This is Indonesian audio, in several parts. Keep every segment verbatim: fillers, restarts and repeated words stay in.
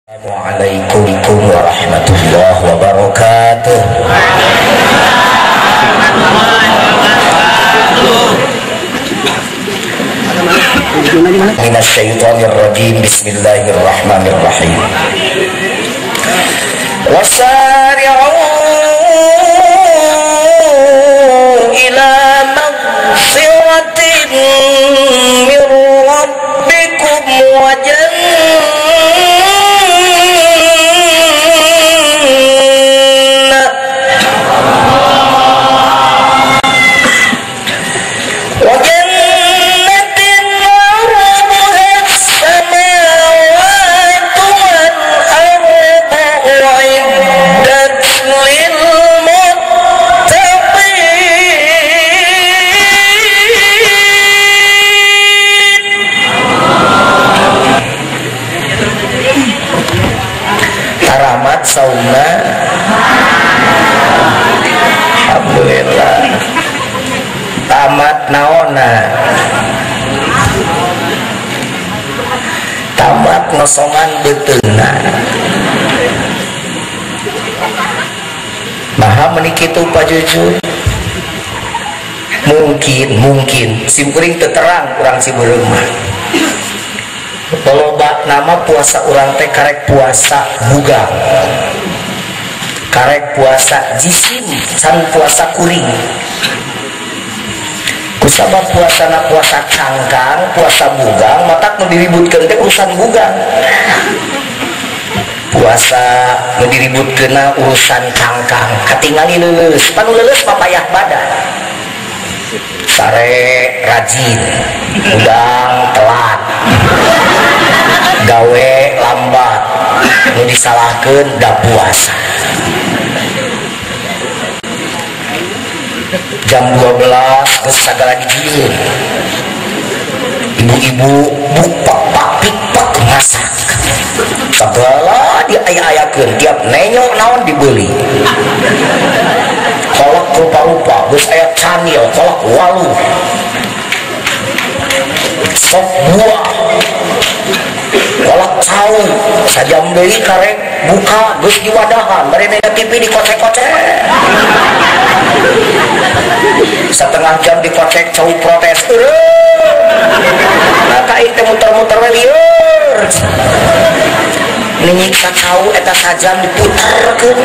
Assalamualaikum warahmatullahi wabarakatuh. Minasyaitonir rajim. Bismillahirrahmanirrahim. Wasari'u ila maghfiratin min rabbikum wa sauna. Alhamdulillah. Tamat naona. Tamat nosongan beteuna. Maha menikitu pajujur. Mungkin, mungkin si kuring terang kurang si berumah. Loba nama puasa urang teh karek puasa bugang, karek puasa jisim, san puasa kuring. Kusabab puasa na puasa cangkang, puasa bugang, matak nu diributkeun teh urusan bugang. Puasa nu diributkeun urusan cangkang, katingali leuleus, panu leuleus papayah badan. Sare rajin, udang telat, gawe lambat, nu disalahkeun da puasa. Jam dua belas geus sagala dijieun. Ibu-ibu buk pak pikpak masak. Sagala diaya-ayakeun, tiap nenyok naon dibeli. Kolak rupa-rupa, geus aya canil, kolak walu. Sop buah. Kolak cau, sajam deui karek buka geus diwadahan, bari nega T V dikocek-kocek. Setengah jam dikocek cau protes. Nah kai teh muter-muter we lieur. Nyiksa cau eta sajam diputerkeun.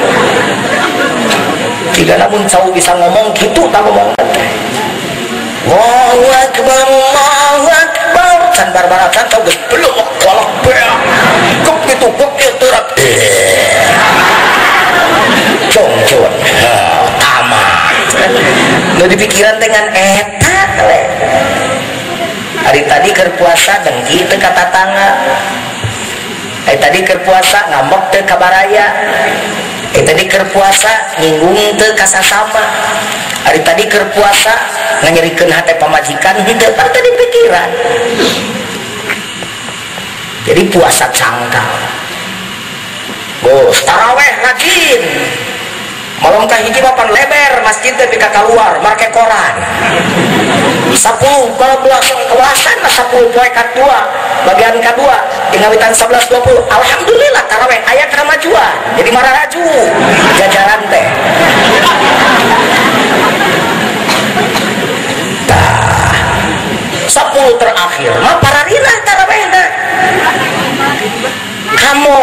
Tiga namun cau bisa ngomong gitu tak ngomong teh. Allahu akbar, Allahu akbar. Can barbaracan cau geus belum kolak beak. Kep kitu kep kitu teurat. Cong-cong. Tamat. Nu dipikiran dengan eta le. Hari tadi keur puasa dengki teu ka tatangga. Hari tadi keur puasa ngambek teu ka baraya. Hari tadi keur puasa nyinggung teu ka sasama. Hari tadi keur puasa nganyerikeun hate pamajikan henteu teu dipikiran. Jadi puasa cangkang. Bos, taraweh rajin. Malam kahiji papan lebar masjid teh pika keluar make koran. sepuluh kalau belas kelasan mah sepuluh poe kadua bagian kedua ingawitan sebelas dua puluh. Alhamdulillah taraweh aya kemajuan. Jadi marah raju jajaran teh. Tah sepuluh terakhir mah pararina tarawehna. Kamu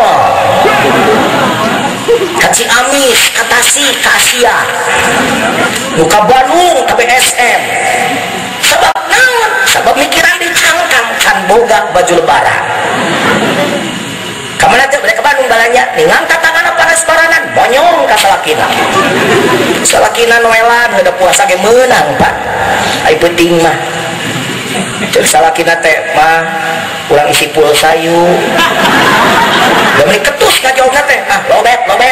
Kaci Amis, Katasi, Kasia, Muka Bandung, K B S M. Sebab naon? Sebab mikiran dicangkang kan boga baju lebaran. Kamana teh bade ke Bandung balanja, ningang tatangana panas baranan, bonyong ka salakina. Salakina noelan heuda puasa ge meunang, Pak. Ai penting mah. Ceuk salakina teh mah urang isi pulsa yuk. Beli ketus ngajawabna teh, ah lobet lobet.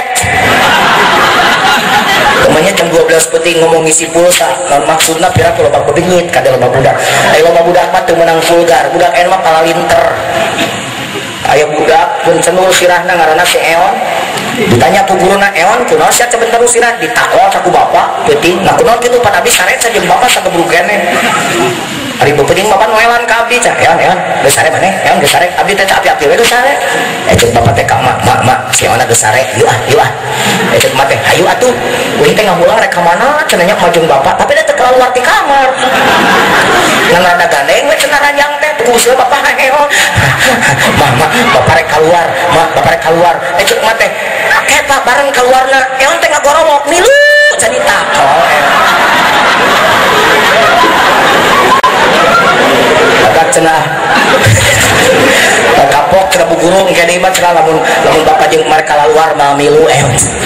Kemanya jam dua belas penting ngomong isi pulsa. Non maksudna pira ku loba bedengit kada loba budak. Aya loba budak mah teu meunang vulgar, budak aya mah palalinter. Aya budak pun cenul sirahna ngaranna si Eon. Ditanya ku guruna Eon, kunaon sia cebentar sirah ditakol ka ku bapak, penting. Nah kunaon kitu pan abis saret saja bapak sagebruk keneh. Ari beupeuding bapak noelan ka abdi cah, eon eon geus sare maneh, eon geus sare abdi teh api-api we geus sare. Ecet bapak teh ka mak, mak mak si eonna geus sare, yeuh ah yeuh ah. Ecet mah teh hayu atuh, uing teh ngabulang rek ka mana cenah nya majeng bapak, tapi teh keluar ti kamar. Ngan rada gandeng we cenah ranjang teh tunggu seueur bapak eon. Mak mak bapak rek keluar, mak bapak rek keluar. Ecet mah teh eta bareng keluarna, eon teh ngagorowok milu jadi takol. Agak cenah kapok cenah bugurung kene mah cenah lamun lamun bapak jeung marek kaluar mah milu eh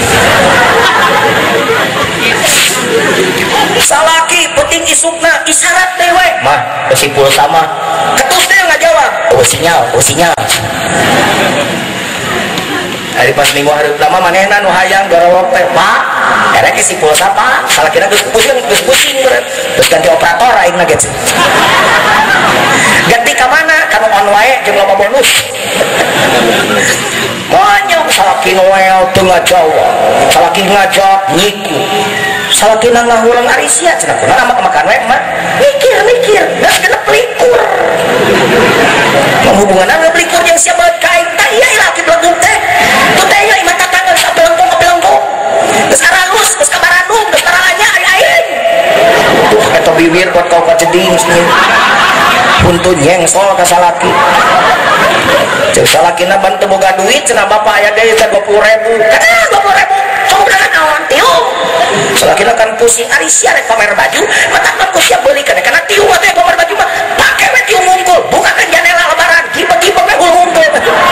salaki penting isukna isyarat teh we mah besi pulsa mah ketus teh ngajawab oh sinyal oh sinyal hari pas minggu hari pertama manehna nu hayang gorowok teh pak erek isi pulsa pak salakina geus pusing geus pusing terus ganti operator aing na geus ganti ka mana kanu on wae jeung loba bonus banyak salaki noel teu ngajawab salaki ngajawab nyiku salakina ngahulang arisia cenah kunaon mah makan wae mah mikir mikir geus genep likur hubunganna ngelikur jeung sia bae kain tah ieu laki belegung teh tu teh ieu imah tatangga geus apelengkung apelengkung geus aralus geus kabarandung geus taralanya ari aing tuh eta bibir buat kau kaceding sih puntu nyengsol ka salaki cek salakina ban teu boga duit cenah bapak aya deui teh dua puluh ribu kada dua puluh ribu sok kana naon tiung salakina kan pusing ari sia rek pamer baju matak mah ku sia beuli kana kana tiung teh pamer baju mah pake we tiung mungkul bukakeun jendela lebaran kipa-kipa we hul ngumpul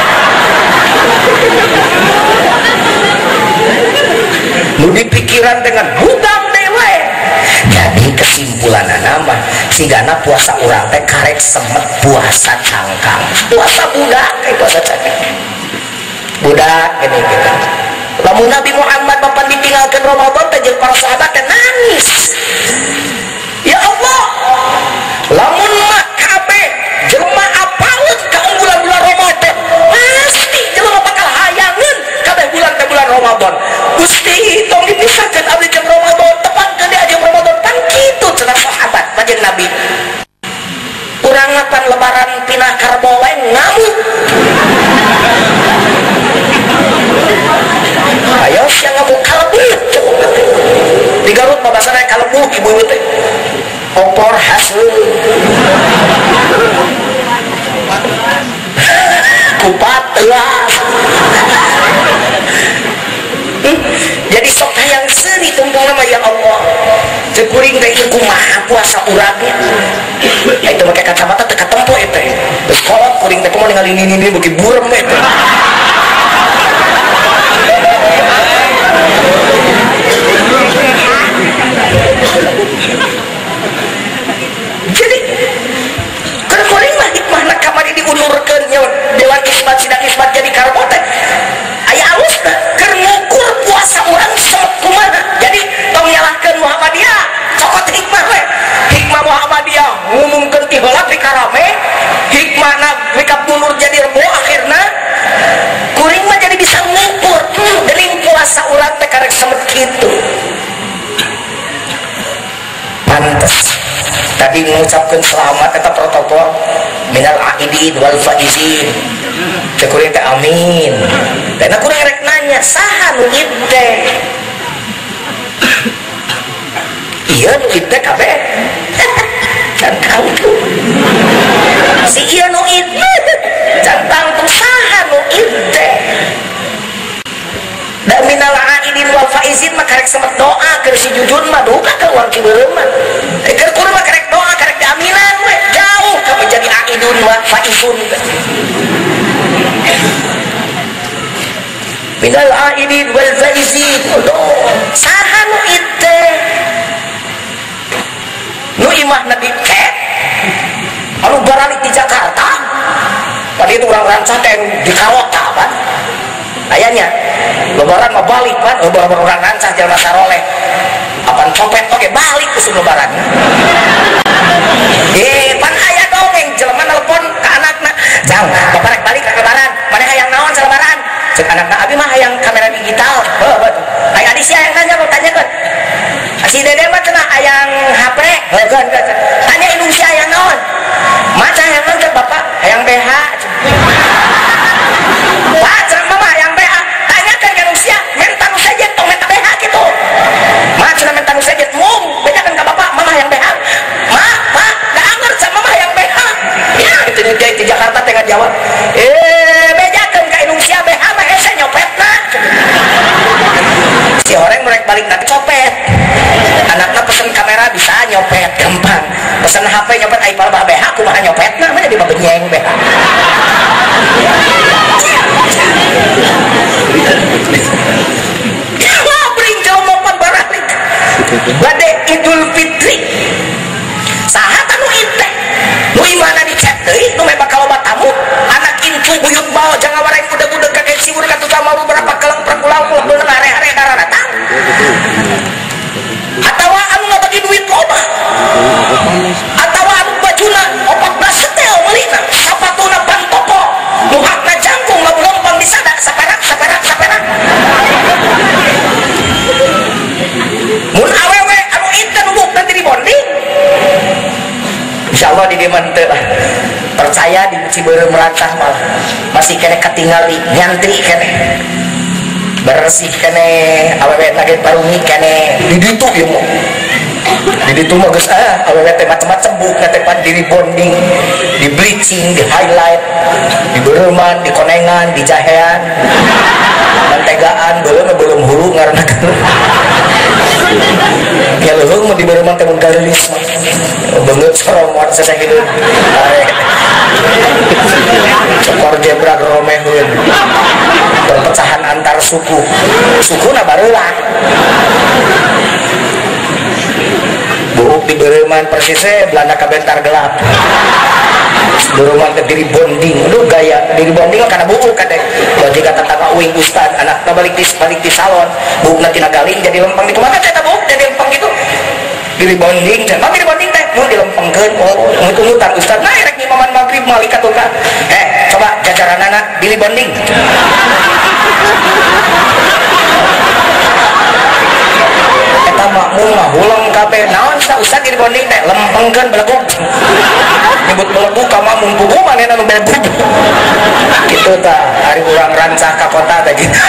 nu dipikiran dengan hutang dewe. Jadi kesimpulan nama sigana puasa urang teh karek semet puasa cangkang puasa budak kayak puasa cangkang budak gini gitu. Lamun Nabi Muhammad bapak ditinggalkan Ramadan teh jeung para sahabat teh nangis ya Allah lamun mah kabeh jelema apaeut ka bulan-bulan Ramadan pasti jelema bakal hayangeun kabeh bulan teh bulan Ramadan Gusti tong dipisahkeun abdi jeung Ramadan tepat ke dia jeung Ramadan kan kitu cenah sahabat jeung Nabi urang ngapan lebaran pinah karbowe ngamuk ayo siang ngamuk kalbu di Garut babasana kalbu ibu-ibu teh opor hasil kupat telas hmm? Jadi sok hayang seuri tumpung nama ya Allah cekuring teh kumaha puasa urangnya itu make kacamata teu katempo eta geus kolot kuring teh kumaha ningali ini beuki burem eta jadi keur kuring mah hikmahna kamari diunurkeun nya dewan isbat sidang isbat jadi karbo teh aya alusna keur ngukur puasa urang sok kumaha jadi tong nyalahkeun Muhammadiyah cokot hikmah we hikmah Muhammadiyah ngumumkeun ti heula ti karame hikmahna mikap mundur jadi rebo akhirna kuring mah jadi bisa ngukur hmm, dening puasa urang teh karek semet kitu pantes tadi mengucapkan selamat eta protokol minal aidin wal faizin teh kuring teh amin dan aku rek nanya saha nu ieu teh iya nu ieu teh kabeh can kangtu si ieu nu ieu can kangtu saha nu ieu teh da minal aidin wal faizin mah karek semet doa keur si jujun mah duka keluar ki beureum mah keur kudu mah karek doa karek diaminan we jauh ka menjadi aidun wa faizun minal aidin wal faizin saha nu ieu teh nu imahna di cek anu baralik di Jakarta tadi itu orang rancah teh di Kawota kan ayahnya lebaran mah balik kan orang orang rancah jalan saroleh apaan copet oke balik ke lebaran eh pan aya dongeng jelema nelpon ke anakna jang bapak rek balik ke lebaran mana hayang naon selebaran cek anakna abi mah hayang kamera digital heuh betul aya adi sia yang nanya mau tanya kan si dede mah cenah hayang H P heuh kan tanya indung sia hayang naon Jakarta tengah jawab eh bejakan ke Indonesia B H mah ese nyopetna si orang mereka balik nanti copet anaknya pesen kamera bisa nyopet gampang pesen H P nyopet iPad B H kumaha nyopetna mah jadi babenyeng B H ngabring jauh pan baralik bade Idul Fitri saha anu inte nu imana dicek deui nu meh bakal loba tamu anak incu buyut bawa jangan wareng budak-budak kakek sibur katu sama beberapa kelang perkulang beuleuh are-are dara datang atawa anu ngabagi duit loba atawa anu bajuna opat belas setel meulina sapatuna pan toko nu hakna jangkung lamun lempang disada saperak saperak saperak mun awewe anu inte nu nanti di bonding insyaallah di diman teu lah percaya di Ciberem Merantah malah masih kene ketinggali nyantri kene bersih kene awewe lagi parungi kene di ditu ieu mah di ditu mah geus ah awewe teh macam-macam bukna teh pan di rebonding di bleaching di highlight di beureman di konengan di jahean mantegaan belum belum hulu ngaranna ya leuheung mah di beureman teh mun galelis beungeut soromot sasageun cokor jebrak romeheun perpecahan antar suku sukuna bareulah buuk di beureman persisnya Belanda kabentar gelap beureman teh diri bonding aduh gaya diri bonding karena buuk kadek jadi kata tangga uing ustad anakna balik di balik di salon buukna tina galing jadi lempang di kumaha teh buuk jadi lempang gitu diri bonding teh mah diri bonding teh mau dilempengkeun oh ngutut-ngutan ustad nah rek ngimaman magrib malaikat tuh kan eh coba jajaranana diri bonding eta makmum mah hulang kabeh naon sa ustad diri bonding teh lempengkeun beleguk nyebut beleguk ka makmum pugu manehna nu beleguk kitu tah ari urang rancah ka kota teh gitu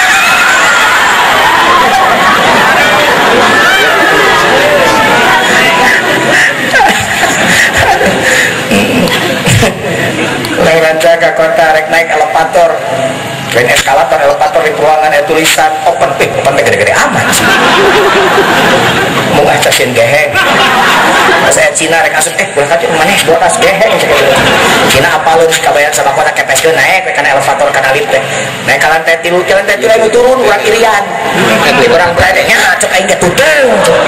Leng rancah ke kota rek naik elevator lain eskalator elevator di ruangan ada tulisan open pit open pit gede-gede amat sih mau nggak casin geheng saya Cina rek asup eh boleh kaca mana dua tas geheng Cina apa lu kabayan sama kota kepeskeun naik kan elevator kana lift teh naik ka lantai tilu ke lantai tilu turun urang irian urang beradanya cek aing getudeung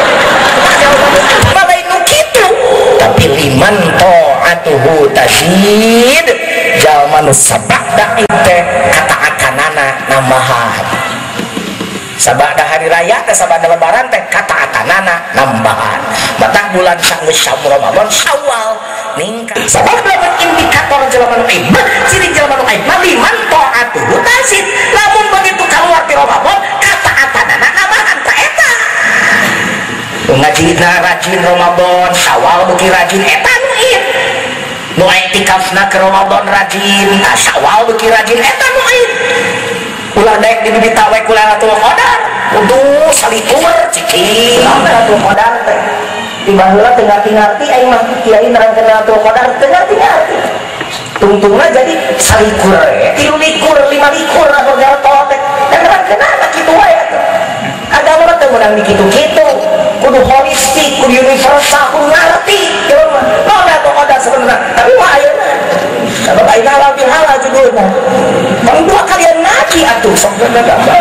balai nu kitu tapi liman ta'atuhu tazid jalma nu sabada teh kataatanana nambahan sabada hari raya teh sabada lebaran teh kataatanana nambahan matah bulan sanggeus Syawal Ramadan Syawal ningkat sabab lamun indikator jalma nu iman ciri jalma nu iman liman ta'atuhu tazid lamun begitu kaluar ti Ramadan kataatanana nambahan ta eta ngajina rajin Ramadan Syawal beuki rajin eta nu ieu nu iktikafna ke Ramadan rajin nah Syawal beuki rajin eta nu ieu ulah daek di bibita we kula Lailatul Qadar kudu salikur ciki Lailatul Qadar teh tiba heula teu ngarti-ngarti aing mah kiai nerangkeun Lailatul Qadar teu ngarti-ngarti tungtungna jadi salikur tilu likur lima likur atau garto teh dan nerangkeunna kitu wae atuh agama teh meunang di kitu-kitu kudu holistik, kudu universal, kudu ngerti jelema. Nah, ada ada sebenarnya, tapi mah ayeuna. Sabab ayeuna halal bihalal judulna. Bang dua kalian ngaji atuh sok gambar.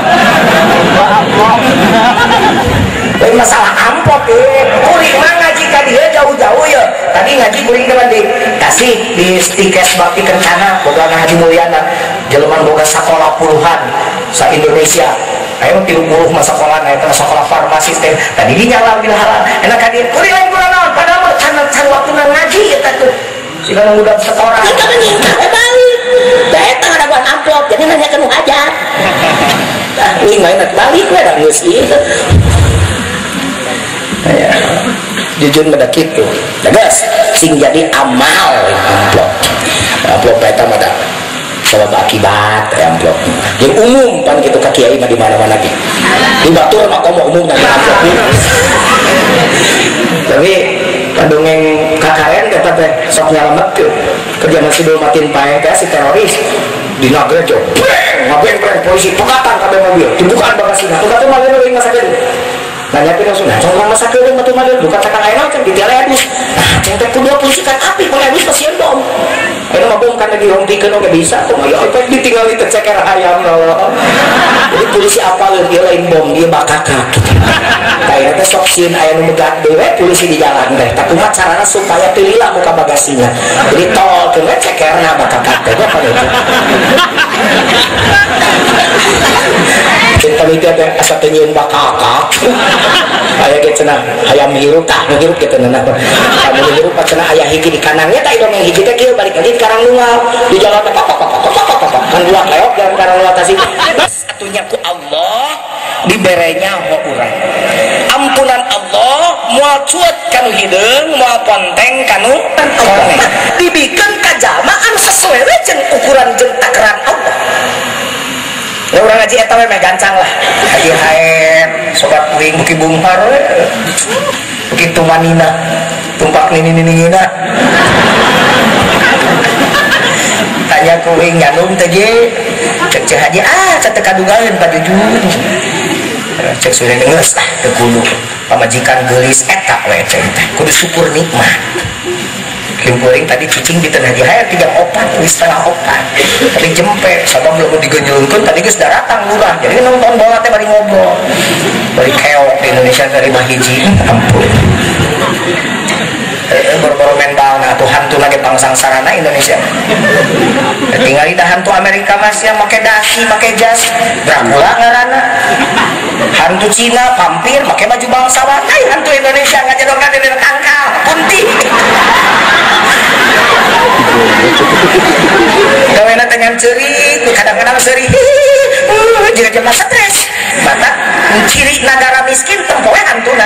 Lain masalah amplop eh. Kuring mah ngaji ka dieu jauh-jauh ya. Tadi ngaji kuring teh di kasih di stikes bakti kencana boga Haji Mulyana. Jelema boga sakola puluhan sa Indonesia. Ayo tilu puluh masa sekolah, ayo masa sekolah farmasi teh. Tadi dinyala bil halal. Enak kadir. Kuring lain kula naon? Padahal mah can can waktu ngaji eta tuh. Sila udah sekolah. Kita kan nyingka balik. Da eta ngadaguan amplop, jadi nanyakeun hajat. Tah uing mah balik we da geus ieu. Ya. Jujur mah da kitu. Da geus sing jadi amal amplop. Amplop eta mah da sabab akibat amplop yang umum pan gitu ka kiai mah di mana-mana ge di batur mah komo umum nanti amplop tapi padongeng kakaren eta teh sok nyalamet tuh kerja masih belum matiin pae teh si teroris di Nagerejo ngapain keren polisi pekatan kabeh mobil dibukaan bagasinya pekatan malah leuwih masakeun nanya ke langsung nah cong masakeun batu malah bukan cakang ayeuna kan di tiala edus nah ceng teh kudu polisi kan api mun edus pasieun bom ayeuna mah bom kan lagi hompikeun oge bisa kok aya apa ditinggal di ceker hayam Allah jadi polisi apal ieu lain bom dia bakakak kayak teh sok sieun aya nu megat dewe polisi di jalan teh tapi mah carana supaya teu lila muka bagasinya jadi tol teh cekerna bakakak teh apa itu kita lihat teh asa teh nyieun bakakak aya ge cenah hayam hirup tah hirup kitu na kamu hirup cenah aya hiji di kanangnya tah dong yang hiji teh kieu balik lagi di karang lungal di jalan teh kan dua leok jalan karang lungal teh atunya ku Allah diberenya ho urang ampunan Allah moal cuet kanu hideung moal ponteng kanu koneng dibikeun ka jalma anu sesuai we jeung ukuran jeung takaran Allah ya urang ngaji eta we mah gancang lah haji haem sobat kuing muki bungkar we begitu manina tumpak nini-ninina tanya kuing nyanum teh ge cek cek haji ah teu kadugaeun padujun cek sudah dengeus tah teu kudu pamajikan geulis eta we teh kudu syukur nikmat kuring tadi cicing di tengah jahaya tiga opat wis setengah opat tapi jempe sabab belum digenjulkeun tadi geus daratang lurah jadi nonton bola teh bari ngobrol bari keok di Indonesia dari mahiji ampun eh boro-boro main bal nah tuh hantu lagi pangsangsarana Indonesia tinggal di hantu Amerika mas yang make dasi make jas Dracula ngaranna hantu Cina vampir make baju bangsawan ai hantu Indonesia ngajedongna di kangkal punti gawena dengan ceri kadang-kadang seri jika jema stres mata ciri negara miskin tempoe hantuna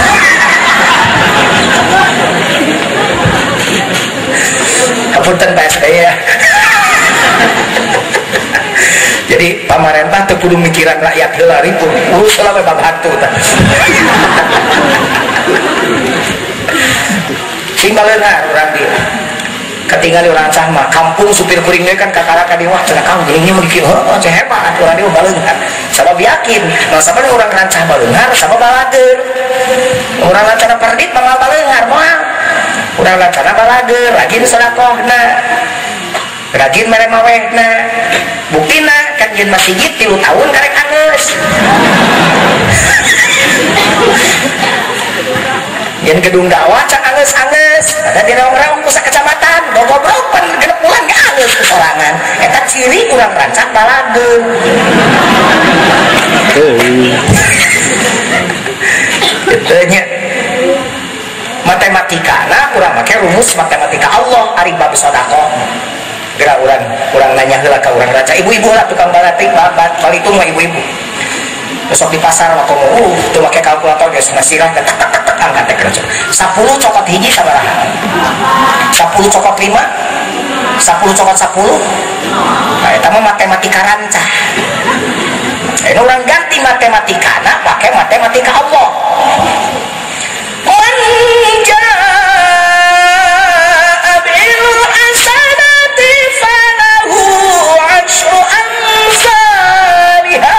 kapunten Pak S B Y ya jadi pamarentah teu kudu mikiran rakyat heula ribut urus heula we bab hantu tah sing baleungar urang dieu ketinggalan orang sama kampung supir kuring dia kan kakara kadi wah cenah kang geuning mah kieu heuh ceh hebat urang dia baleungar sabab yakin nah sabab orang rancah baleungar sabab balader urang lancana perdit mah baleungar moal urang lancana balader rajin sedekahna rajin mere mawehna buktina kan jeung masih tilu tahun karek angeus yang gedung dakwah cak anges-anges ada di raung-raung pusat kecamatan gogobrok pan genep bulan gak anges kesorangan eta ciri kurang rancak baladeung itunya matematika nah kurang make rumus matematika Allah ari bab sedekah geura urang urang nanya heula ka urang raca ibu-ibu lah tukang baratik babat balitung mah ibu-ibu besok di pasar waktu mau uh tuh pakai kalkulator geus nasirah tak tak tak angkat teh kerja sepuluh cokot hiji sabaraha sepuluh cokot lima sepuluh cokot sepuluh nah eta mah matematika rancah ini orang ganti matematika nah pakai matematika Allah man jaa bil hasanati falahu asyru amsalihha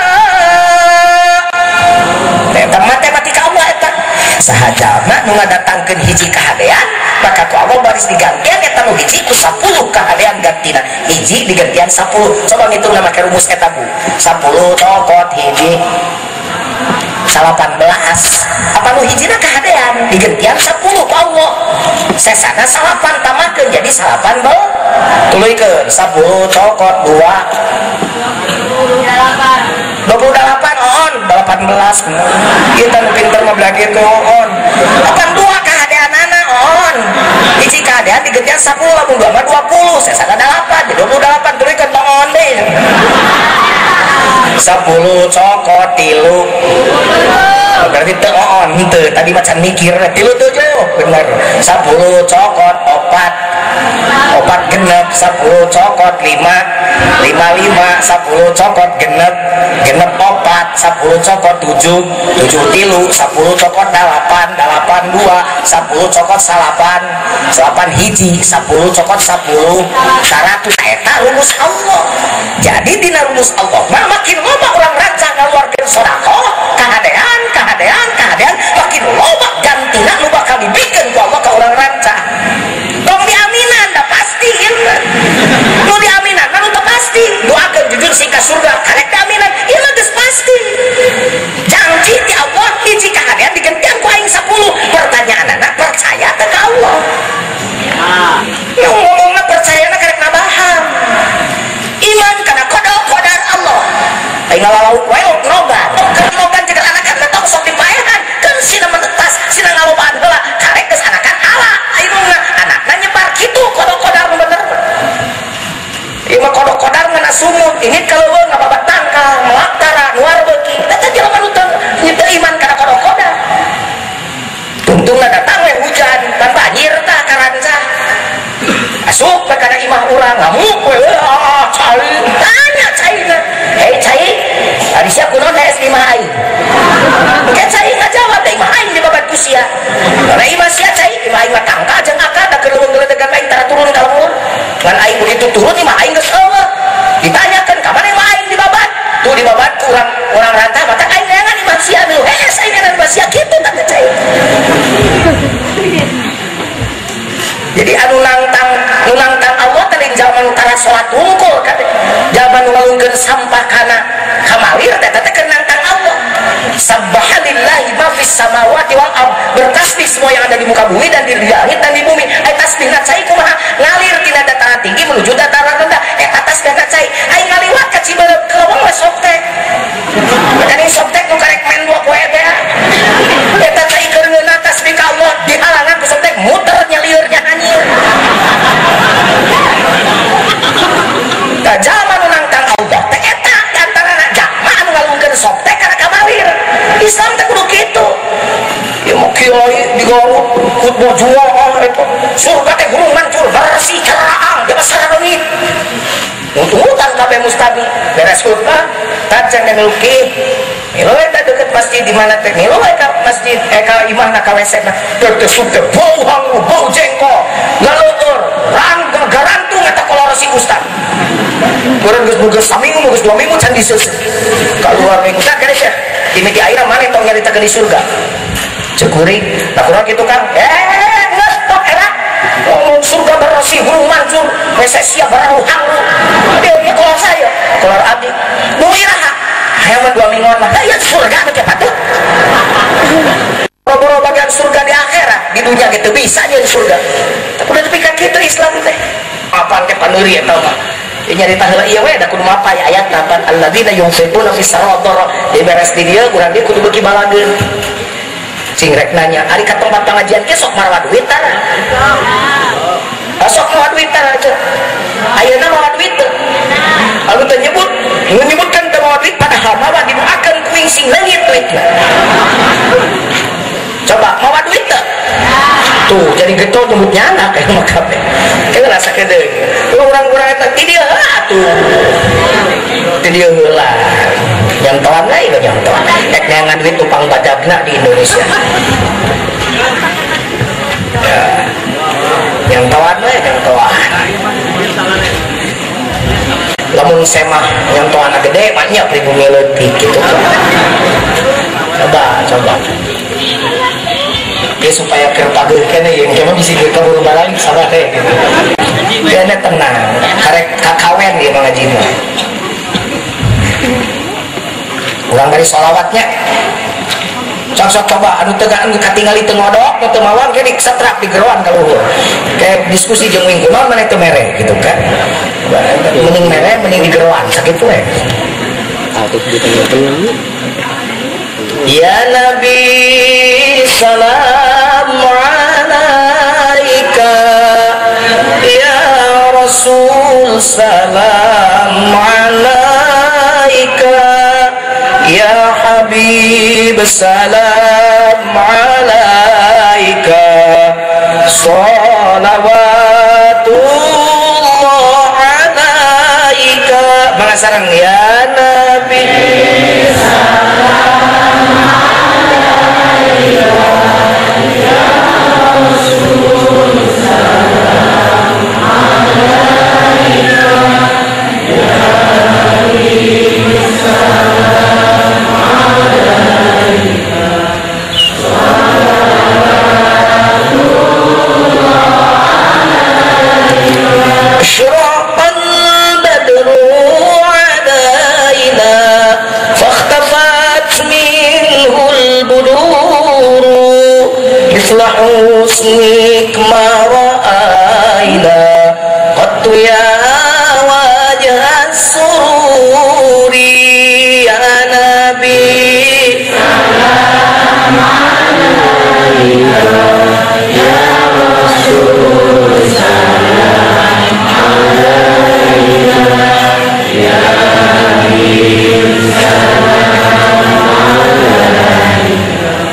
matematika Allah eta sahajana nu ngadatangkeun hiji kahadean maka ku Allah baris digantian eta nu hiji ku sepuluh kahadean gantina hiji digantian sepuluh coba ngitung na make rumus eta Bu sepuluh cokot hiji delapan belas apa nu hijina kahadean digantian sepuluh ku Allah sesana salapan tamakeun jadi salapan bel tuluykeun sepuluh cokot dua dua puluh delapan on delapan belas kita nu pinter mah belajar ke on delapan dua kahadean anak on hiji kahadean digantian sepuluh lamun dua mah dua puluh sesana delapan jadi dua puluh delapan tuluykeun tong on deh sepuluh cokot tilu berarti teu on teu tadi macan mikir tilu tujuh bener sepuluh cokot opat opat genep sepuluh cokot lima lima lima sepuluh cokot genep genep opat sepuluh cokot tujuh tujuh tilu sepuluh cokot delapan delapan dua sepuluh cokot salapan salapan hiji sepuluh cokot sepuluh seratus eta rumus Allah. Jadi dina rumus Allah mah makin loba orang raja ngaluarkeun sedekah kahadean kahadean kahadean makin loba gantina nu bakal dibikeun ku Allah ka urang raja. Tong diaminan da pasti ieu nu diaminan nu teu pasti doakeun jujur sing ka surga karek diaminan ieu mah geus pasti. Janji ti Allah hiji kahadean digentian ku aing sepuluh. Pertanyaanna percaya teu ka Allah? Ya ngomongna percayana karek nabaham. Iman kana qada-qadar Allah. Aing ngalauk wae nogan. Keur nogan jeung anak-anak tong sok dipaehan. Keur sina menetas, sina ngalobaan heula karek geus anakan ala. Ayeuna anakna nyebar kitu qada-qadar bener. Ieu mah qada-qadar ngana sumut, ingit kaleuweung ngababat tangkal, ngelaktara, nuar beuki. Eta jelema nu teu iman kana qada-qadar. Tungtungna datang we hujan, tan banjir tah karanca. Asup ke kana imah urang ngamuk we ah cai tanya caina hei cai ari sia kunaon es imah aing ke cai ngajawab da imah aing di babat kusia karena imah sia cai imah aing mah tangka jeung akad da keur leuweung-leuweung aing tara turun ka lembur ngan aing begitu turun imah aing geus eueuh ditanyakeun ka mana imah aing di babat tuh di babat ku urang urang rantah maka aing neangan imah sia nu hees aing neangan imah sia kitu tah cai. Jadi anu nantang nu nantang Allah teh zaman utara salat wungkul kate zaman ngalungkeun sampah kana kamalir eta teh keur nantang Allah. Subhanallahi ma fis samawati wal ard, bertasbih semua yang ada di muka bumi dan di langit dan di bumi. Ai tasbihna cai kumaha ngalir tina dataran tinggi menuju dataran rendah. Eta tasbihna cai ai ngaliwat ka Cibeureup keleweng we sok teh. Jadi sok teh nu karek men dua poe teh. Eta cai keur ngeunah tasbih ka Allah dihalangan ku sok teh muter nyaliurnya anjir. Da zaman nu nantang Allah teh eta diantarana jalma anu ngalungkeun sok teh kana kamalir. Islam teh kudu kitu. Ya mau kiai digaruk khutbah jual eta surga teh gurung mancur bersih karaang ge besar leungit. Untung-untung kabeh mustabi beres khutbah tajang dan luki. Milo eta deket masjid di mana teh milo ka masjid eh ka imahna ka W C na teu teu teu bau hangu bau jengkol galeueur rang garantung eta kolor si ustad. Urang geus boga saminggu geus dua minggu can diseuseuh. Kaluar minggu tah geus ya. Dimiti aira mane tong nyaritakeun di surga. Cekuring, nah kurang gitu kan? Eh, geus tok era. Oh, surga bersih hulu mancur, W C siap barang hangu. Dia nya kolor saya, kolor abdi. Nu iraha hewan dua mingguan mah ya surga teh patut. Boro-boro bagian surga di akhirat, di dunia gitu bisa nya di surga. Tapi udah dipikir gitu Islam teh. Apaan teh paneuri eta mah. Ieu nyarita heula ieu we da kudu mapa ya ayat napan alladzina yunfiquna fis sarra di beres di dieu urang dia kudu beuki balageun. Cing rek nanya, ari ka tempat pengajian ke sok mawa duit tah. Sok mawa duit tah aja. Ayeuna mawa duit teu. Lalu teu nyebut, menyebutkan teu mawa duit padahal mawa didoakeun kuing sing leungit duitna. Coba mawa duit teu? Tuh, jadi getol nyebutnya anak kayak mah kabeh. Kita rasa kedeung. Urang-urang eta ti dieu atuh. Ti dieu heula. Nyontohan lain lo nyontohan. Ek neangan duit tumpang badagna di Indonesia. Ya. Nyontohan we nyontohan. Lamun semah nyontohan gede banyak pribumi leutik gitu. Coba, coba. Ya supaya kerpageuh kene yang kemah bisi kabur balain sabar teh. Dia tenang, karek kakawen dia mengaji mah. Ulang dari sholawatnya. Sok-sok coba anu teu anu katingali teu ngodok, teu mawar ge disetrak di geroan ka luhur. Kayak diskusi jeung minggu naon maneh teu mere gitu kan. Mending mere mending di geroan sakitu we. Atuh ditengah-tengah. Ya Nabi salam alaika ya Rasul salam alaika ya Habib salam alaika salawatullah sareng ya Nabi husnik mara'aina qattu ya wajah sururi ya Nabi salam alaika ya Rasul salam alaika ya Nabi salam alaika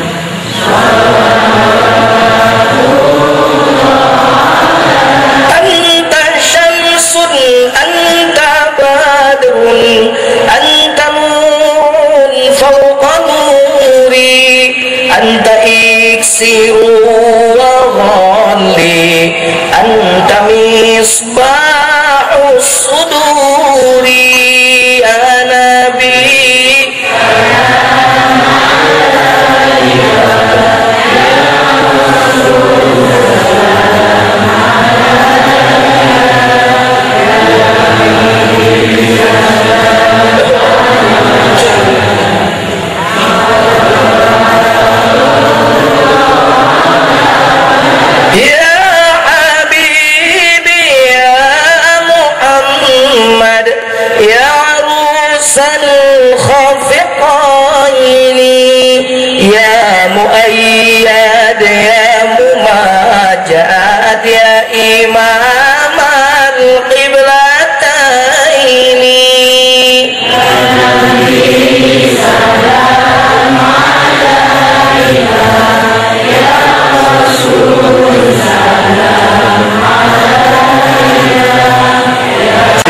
anta iksiru wa ghalli anta misbahus suduri ya Nabi salam alaika ya Rasul salam muayyad ya mumajad ya imam al-qiblataini salam alaika ya Rasul salam alaika ya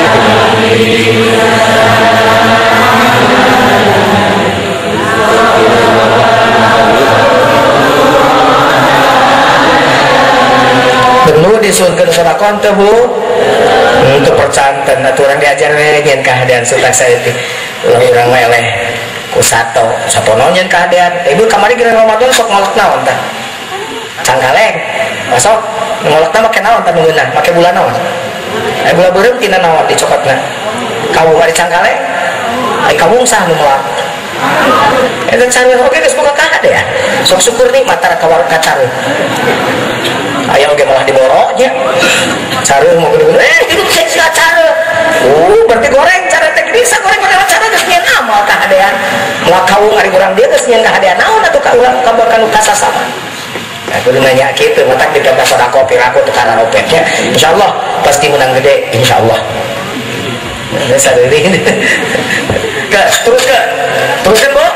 penuh disurkeun sedekah teh Bu untuk percanten aturan diajar we nyen kahadean suta saeutik ulah urang meleh ku sato sapono nyen kahadean ibu kamari geus Ramadan sok ngolok naon tah cangkaleng masuk ngolokna make naon tah nungeunna make bulan naon aya bulan beureum tina naon dicokotna kawung ari cangkaleng ai kawung sah nu melak eta cara oge geus boga kahadean sok syukur nikmat tara kawar kacareun ayam ge malah diboroknya cara mau gede eh hidup sih cara oh berarti goreng cara teh bisa goreng pakai cara geus nyeun amal kahadean moal kawung ari urang dia geus nyeun kahadean naon atuh ka urang kabakan kasasama nah kudu nanya kitu matak dikata sedekah piraku teu kana opetnya insyaallah pasti menang gede insyaallah nah sadeuring ke terus ke teruskan Bu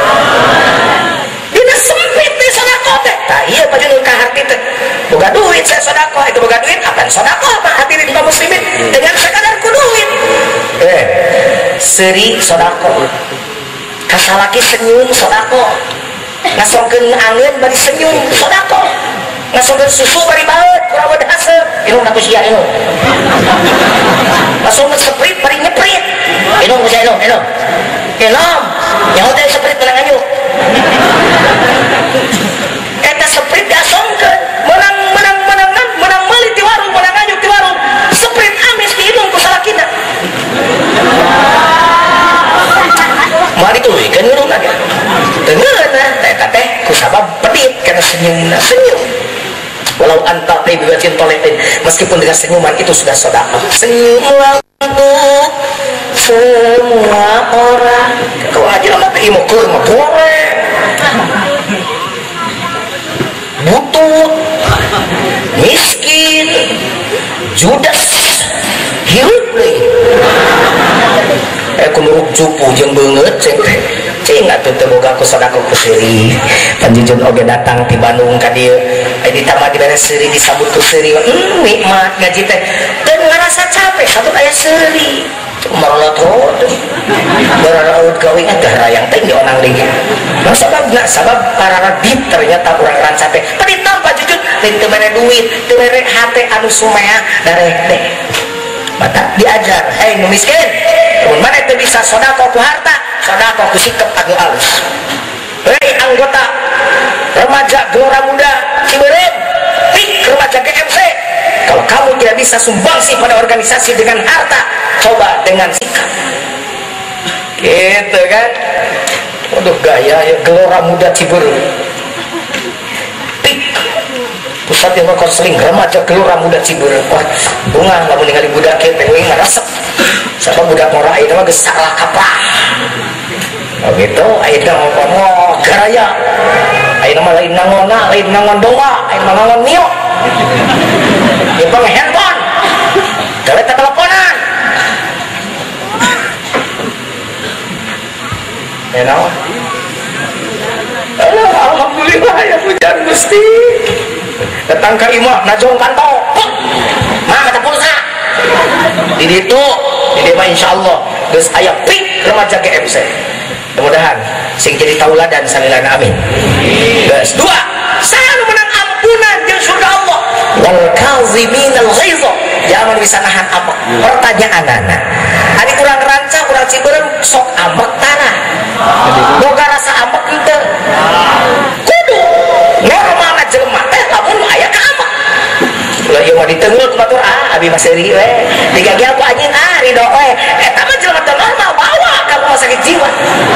dina sempit teh sedekah teh tah ieu pajeun ka harti teh boga duit saya sedekah itu boga duit akan sedekah Pak hadirin kaum muslimin dengan sekadar ku duit eh seri sedekah kasalaki senyum sedekah ngasongkeun angin bari senyum sedekah ngasongkeun susu bari baeut kurang wadah haseup inung aku sia inung ngasongkeun sprite bari nyeprit inung ku sia inung inung inung nyaho teh sprite tenang anyuk eta sprite diasongkeun menang menang menang menang meuli di warung menang anyuk di warung sprite amis di hidung ku salakina mari tuluykeun hidung lagi tengeuna eta teh ku sabab pedit kana senyumna senyum walau anta biwatin toletin meskipun dengan senyuman itu sudah sedekah senyum untuk semua orang kau aja lama teh mau keur mah boleh butuh miskin judes hirup deh eh kunuruk cupu jeung beungeut ceng teh cing atuh teu boga ku sedekah ku seuri panjujun oge datang ti Bandung ka dieu ai ditambah dibere seuri disambut ku seuri hmm nikmat ngaji teh teu ngarasa capek satu aya seuri marolot beraraut gawing ada rayang teh di onang lagi nah sabab nah sabab para radit ternyata kurang ranca teh tadi tanpa jujur teu mere duit teu mere hate anu sumea dareh teh mata diajar hei nu miskin mun mana teu bisa sedekah ku harta sedekah ku sikap anu alus hei anggota remaja gelora muda Ciberem pik remaja G M C kalau kamu tidak bisa sumbangsi pada organisasi dengan harta coba dengan sikap gitu kan waduh gaya ya gelora muda Ciberem pik pusat yang konseling remaja gelora muda Ciberem wah bunga lamun ningali budak kieu teh euy ngaresep sabab budak mora ieu mah geus salah kaprah oh gitu ayeuna ngomong garaya ayeuna mah lain nangona lain nangon doa ayeuna mah nangon mio ieu pang handphone gawe teleponan ya naon alhamdulillah ya pujian Gusti datang ke imah najong kantong mah mata pulsa di ditu di dieu mah insyaallah geus aya pik remaja G M C mudah-mudahan sing jadi tauladan salilana amin geus dua saya nu menang ampunan jeung surga Allah wal kaziminal ghaiza jangan bisa nahan ambek pertanyaanana ari urang ranca urang Ciberem sok ambek tanah boga rasa ambek henteu kudu normalna jelema teh lamun aya ka ambek ulah ieu mah diteungel ku batur ah abi mah seuri we digage aku anjeun ah ridho we eta mah jelema teh normal bawa ka rumah sakit jiwa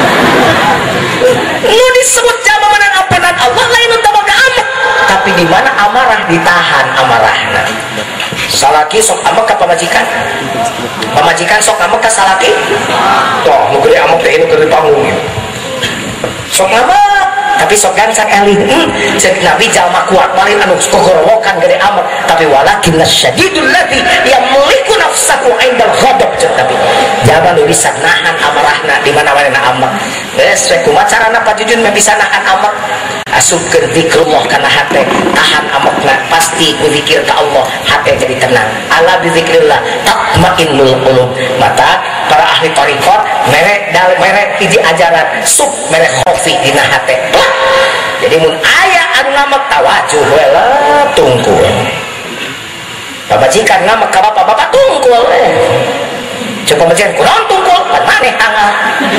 lu disebut jama menang ampunan Allah lain untuk boga ambek tapi di mana amarah ditahan amarahna salaki sok ambek ka pamajikan pamajikan sok ambek ka salaki toh nu gede ambek teh nu gede panggung sok ambek tapi sok gancang eling hmm, cek Nabi jalma kuat malin anu kogorowokan gede ambek tapi walakin lasyadidul ladzi yamliku nafsahu indal ghadab cek Nabi jaban nu bisa nahan amarahna di mana-mana ambek geus we kumaha carana pajujun mah bisa nahan ambek asupkeun zikrullah kana hate tahan ambekna pasti ku zikir ka Allah hate jadi tenang ala bi zikrillah tatmainnul qulub mata para ahli thariqat mere dal mere hiji ajaran sub mere khofi dina hate jadi mun aya anu ngamek tawajuh we lah tungkul babajikan ngamek ka bapak-bapak tungkul we coba bajikan kurang tungkul pan maneh tanggal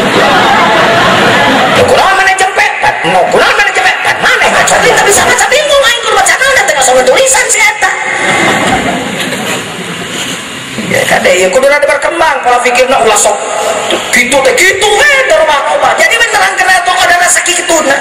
kurang maneh jempet pan no kurang maneh jempet pan maneh ngaca teh bisa ngaca bingung aing kudu baca naon teh sok tulisan si eta ya kade ya kudu rada berkembang pola pikirna ulah sok kitu teh kitu we da rumah-rumah jadi we terangkeun atuh ada rasa kituna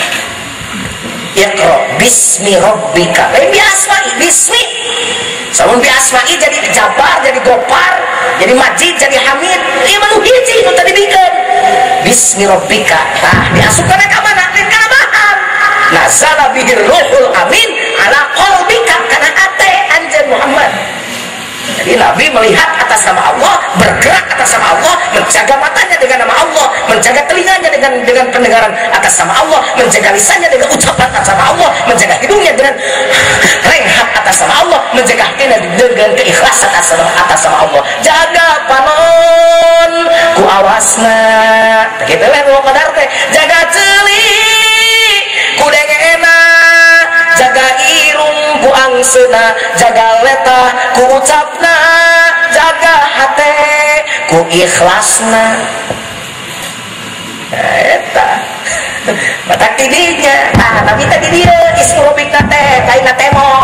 Iqra bismi rabbika eh biasmai bismi samun biasmai jadi jabar jadi gopar jadi majid jadi hamid ieu mah nu hiji nu tadi bikin bismi rabbika tah diasupkeun ka mana ka bahan nazala bihi ruhul amin ala qalbika kana ate anjeun Muhammad jadi Nabi melihat atas nama Allah bergerak atas nama Allah menjaga matanya dengan nama Allah menjaga telinganya dengan dengan pendengaran atas nama Allah menjaga lisannya dengan ucapan atas nama Allah menjaga hidungnya dengan rehat atas nama Allah menjaga hatinya dengan keikhlasan atas nama, atas nama Allah jaga panon ku awasna gitu lah lu kadar teh jaga celi ku dengena jaga irung ku angsena jaga letah ku ucapna jaga hate ku ikhlasna eta mata tidinya ah tapi tadi dia ismurubikna teh kaina temok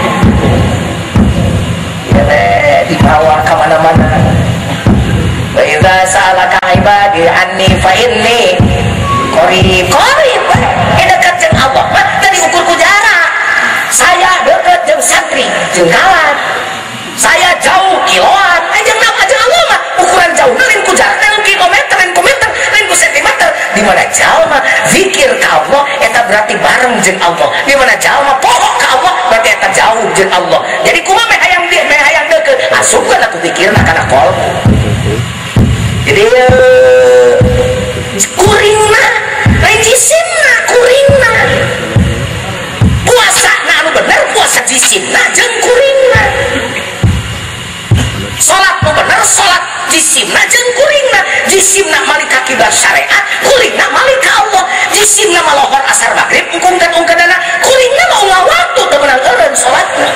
ya teh dibawa kemana-mana wa idza sa'alaka ibadi anni fa inni qarib qarib eh dekat jeung Allah mah tadi ukur ku jarak saya dekat jeung santri jeung kawan saya jauh kiloan eh jeung nama jeung Allah mah ukuran jauh lain ku jarak lain kilometer lain ku meter lain ku sentimeter di mana jalma zikir ka Allah eta berarti bareng jeung Allah di mana jalma poho ka Allah berarti eta jauh jeung Allah jadi kumaha meh hayang dia meh hayang deukeut asupkeun atuh pikirna kana qalbu jadi uh, kuringna lain jisimna kuringna puasa na anu bener puasa jisimna jeung kuringna salat nu bener salat jisimna jeung kuringna jisimna malika kiblat syariat kulingna malika Allah jisimna malohor asar maghrib ungkungkan-ungkadana kulingna mau ngawaktu temenang eureun salatna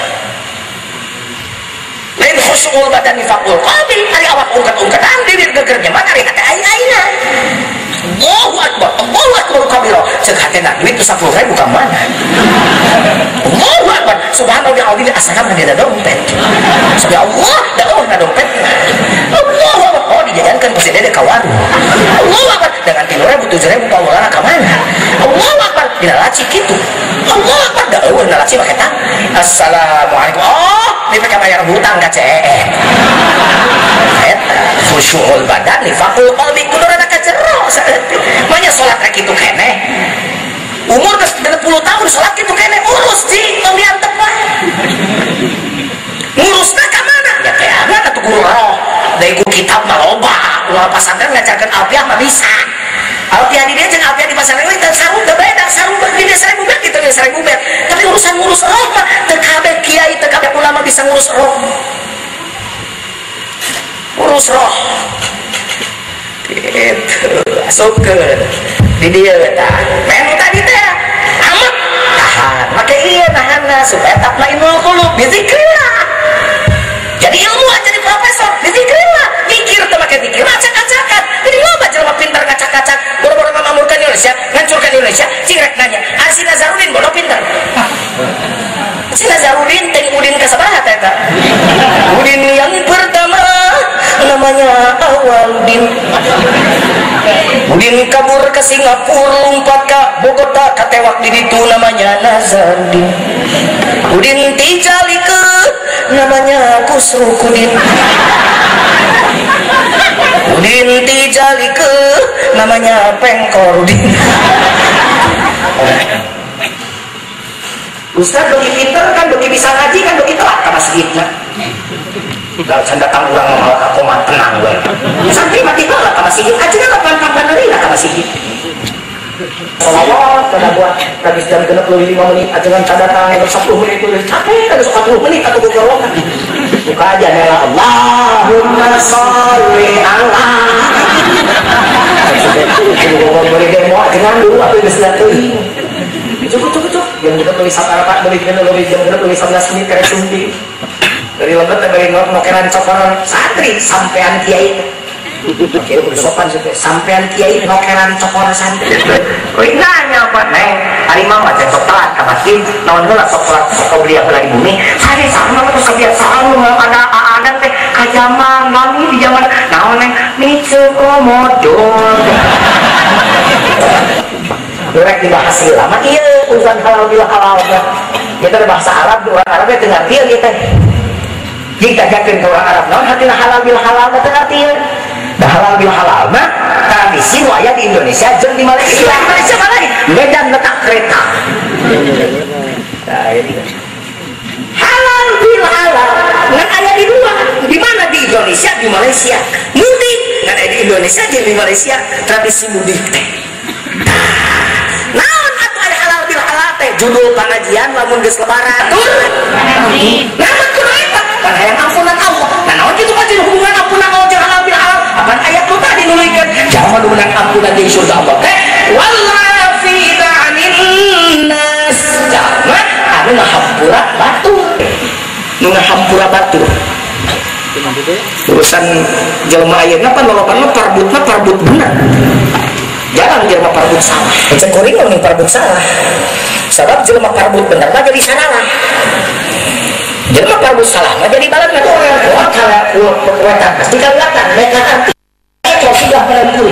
lain khusyul badan nifaqul qalbi ari awak ungkat-ungkatan diri gegernya mah ari hate ai-aina Allahu akbar Allahu akbar kabira ceuk hatena duit sepuluh ribu ka mana Allahu akbar subhanallah alazim asana mah ada dompet sabi Allah da eueuh na dompet Allahu akbar oh dijajankeun pasti dede ka warung Allahu akbar dengan tiga ribu tujuh ribu ka ulana ka mana Allahu akbar dina laci kitu Allahu akbar da eueuh na laci make tang assalamualaikum oh di pake bayar hutang ka C E E eta khusyul badan nifaqul qalbi kudurana ka jero manya salat kayak gitu kene umur geus genep puluh tahun salat gitu kene urus ji tong diantep wae ngurusna ka mana ya teh ada atuh guru roh dari ku kitab mah loba ulah pasantren ngajarkeun alfiah mah bisa alfiah di dia jeung alfiah di pasantren teh sarung teh beda sarung di dia seribu bet kitu ge seribu bet tapi urusan ngurus roh mah teu kabeh kiai teu kabeh ulama bisa ngurus roh urus roh gitu asupkeun di dieu eta menu tadi teh amat tahan make ieu nahanna supaya tapna ilmu qulub bizikrillah jadi ilmu aja di profesor bizikrillah mikir teh make zikir acak-acakan jadi loba jelema pintar ngacak-acak boro-boro mamamurkan Indonesia ngancurkan Indonesia cingrek nanya Arsi Nazarudin bodoh pintar si Nazarudin teh udin ka sabaraha teh eta udin yang pertama namanya Awaludin udin kabur ke Singapura lompat ke Bogota katewak di ditu namanya Nazarudin udin tijali ke namanya Kusrukudin udin tijali ke namanya Pengkorudin Ustaz bagi pinter kan bagi bisa ngaji kan bagi telat ke masjidnya kalau saya datang orang malah aku mah tenang gue sampai mati malah ke masjid aja kan kapan-kapan dari lah ke masjid salawat pada buat habis jam genep lebih lima menit aja kan cada datang sepuluh menit itu capek ada sepuluh menit atau buka rokan buka aja nela Allahumma sholli ala kalau beri demo dengan dulu apa yang sudah tuh cukup cukup cukup yang kita tulis apa beri kita lebih jam genep lebih sebelas menit keren suntik dari lembat dari nokeran cokoran santri sampean kiai oke udah sopan sih sampean kiai nokeran cokoran santri wih nanya apa neng hari mau aja sok telat ke masjid naon heula sok telat sok beli apa lagi bumi hari sama terus kebiasaan lu ada ada teh kajaman nami di zaman naon neng micu komodo direk dibahas lama iya urusan halal bila halal kita bahasa Arab orang Arabnya dengar dia gitu jika jakin ke orang Arab naon hatina halal bil halal teh artinya dah halal bil halal mah tradisi nu aya di Indonesia jeung di Malaysia Malaysia mana nih Medan letak kereta halal bil halal ngan aya di dua di mana di Indonesia di Malaysia mudik ngan aya di Indonesia jeung di Malaysia tradisi mudik teh naon atuh aya halal bil halal teh judul pengajian lamun geus lebaran naon kudu eta kan hayang ampunan Allah nah naon kitu mah jadi hubungan ampunan Allah jeung halal bil halal apaan ayat nu tadi nulikeun jangan menang ampunan di surga Allah teh wallafina 'anil nas jangan anu ngahampura batur nu ngahampura batur urusan jelema ayeuna pan loloban mah parbutna parbut bener jangan jelema parbut salah cek kuring nu parbut salah sebab jelema parbut bener mah jadi salah jelema parbut salah mah jadi balan mah orang tua kala kekuatan pasti kelihatan mereka nanti kalau sudah berhenti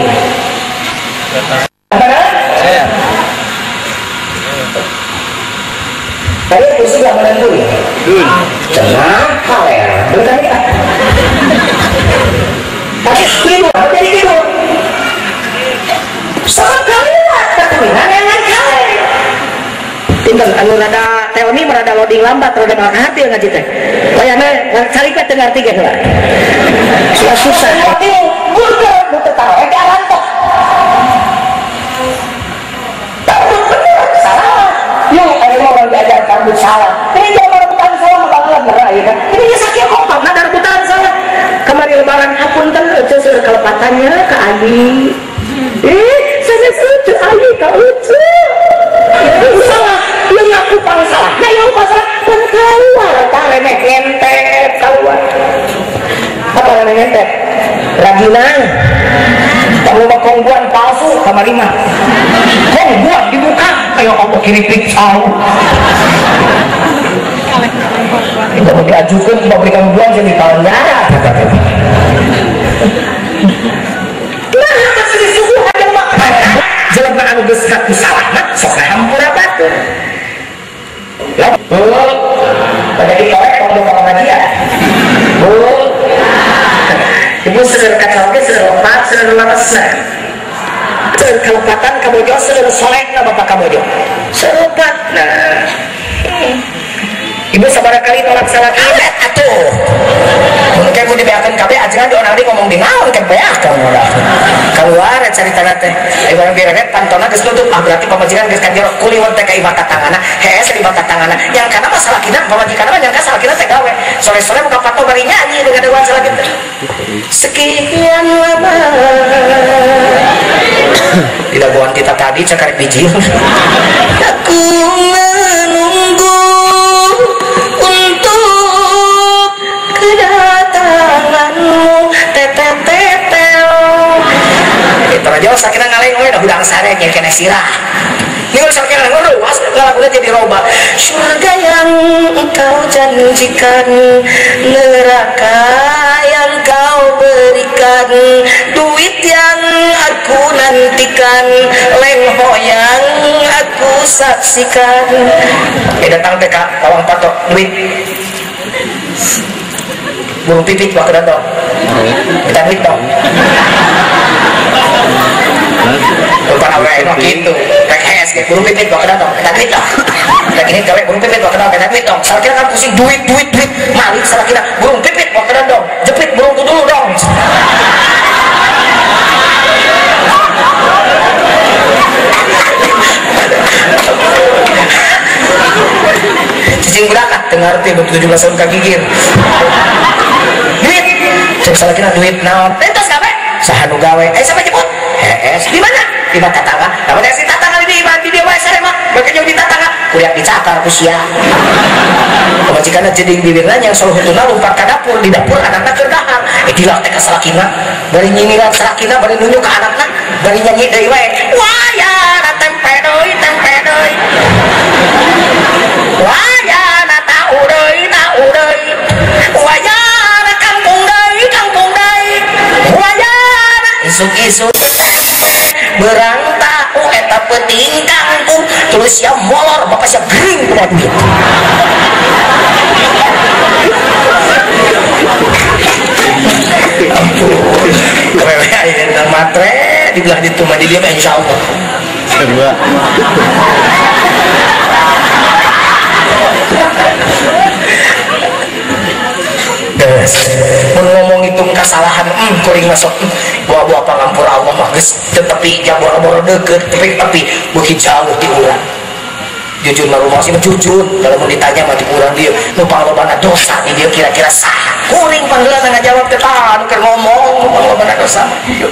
apa ya tadi itu sudah berhenti dun kenapa ya benar ya tapi tidur jadi tidur sangat kelihatan keturunan yang kali tinggal anu rada teoni merada loading lambat rada ngahati ngaji teh layana carikat dengar tiga heula susah susah tapi burger nu teu tahu eta arantok tapi bener salah yuk ada orang diajar kamu salah ini dia merebutan salah malah bener ya kan ini sakit kok nah rebutan salah kemarin lebaran hapunten teu seueur kelepatannya ke Adi. Eh, saya lucu Adi tak lucu. Salah, yang aku pang salah. Nah yang pasal pun keluar, tak remeh ngentet keluar. Apa remeh ngentet? Raginang. Kamu mau kongguan palsu kamar lima. Kongguan dibuka, ayo Allah kiri pikau. Kita mau diajukan, kita berikan buang jadi tahun darah. Nah, masih disuguh ada mak. Jalan anu geus ngaku salahna, sok hampura batur. Bu, pada dikorek kalau mau pengajian. Bu, ibu sedeur kacauke, sedeur lepat, sedeur lepasna. Sedeur kelepatan kabojo, sedeur solehna bapak kabojo. Sedeur lepat, nah. Ibu sabaraha kali tolak salaki atuh. Mungkin aku dibeakeun kabeh ajengan di orang tadi ngomong di naon ke beakeun urang. Keluar caritana teh. Ai bareng beres pantona geus nutup ah berarti pamajikan geus kanjero kuliwat teh ka ieu mata tangana. Hees di mata tangana. Yang kana mah salakina pamajikan mah nyangka salakina teh gawe. Sore-sore buka pato bari nyanyi dengan dewan salaki teh. Sekian lama. Tidak buan kita tadi cakar biji. Aku menunggu kedatanganmu tetetetel itu aja sakitnya ngaleng we dah hudang sare nya kena sirah ini kalau sakitnya ngaleng luas lagunya jadi roba surga yang engkau janjikan neraka yang kau berikan duit yang aku nantikan lengho yang aku saksikan eh datang teh ka kawang patok duit burung pipit waktu datang kita duit dong bukan awal emang gitu P K S burung pipit waktu datang kita duit dong kayak gini cewek burung pipit waktu datang kita duit dong salah kira kan pusing duit duit duit malik salah kira burung pipit waktu datang jepit burung tuh dulu dong cicing berangkat dengar tuh tujuh belas tahun kagigir duit cek salah kira duit naon entos gawe sahanu gawe eh sampai jemput hees di mana di mata tangga namanya si tatangga di mana di dia wae sare mah makanya di tatangga kuliah dicakar ku sia pamajikanna jeding bibirna yang selalu hutuna lompat ka dapur di dapur anakna keur dahar eh dilak teh ka salakina bari nyingiran salakina bari nunjuk ka anakna bari nyanyi deui wae wayana tempe deui tempe deui wayana tahu deui tahu deui wayana kampung deui kampung deui wayana isuk-isuk berang tahu eta penting kangkung terus sia molor bapak sia gering kumaha duit wewe ayeuna matre dibelah ditu mah di dieu mah insyaallah kedua des mun ngomong itu kesalahan hmm kuring masuk buah-buah pangampura Allah mah geus tepi jabor-bor deukeut tapi tapi beuki jauh ti urang jujur mah rumah sih jujur kalau mau ditanya mah ti urang dia nu panglobana dosa di dia kira-kira saha kuring panggeulana ngajawab teh tah anu keur ngomong nu panglobana dosa ieu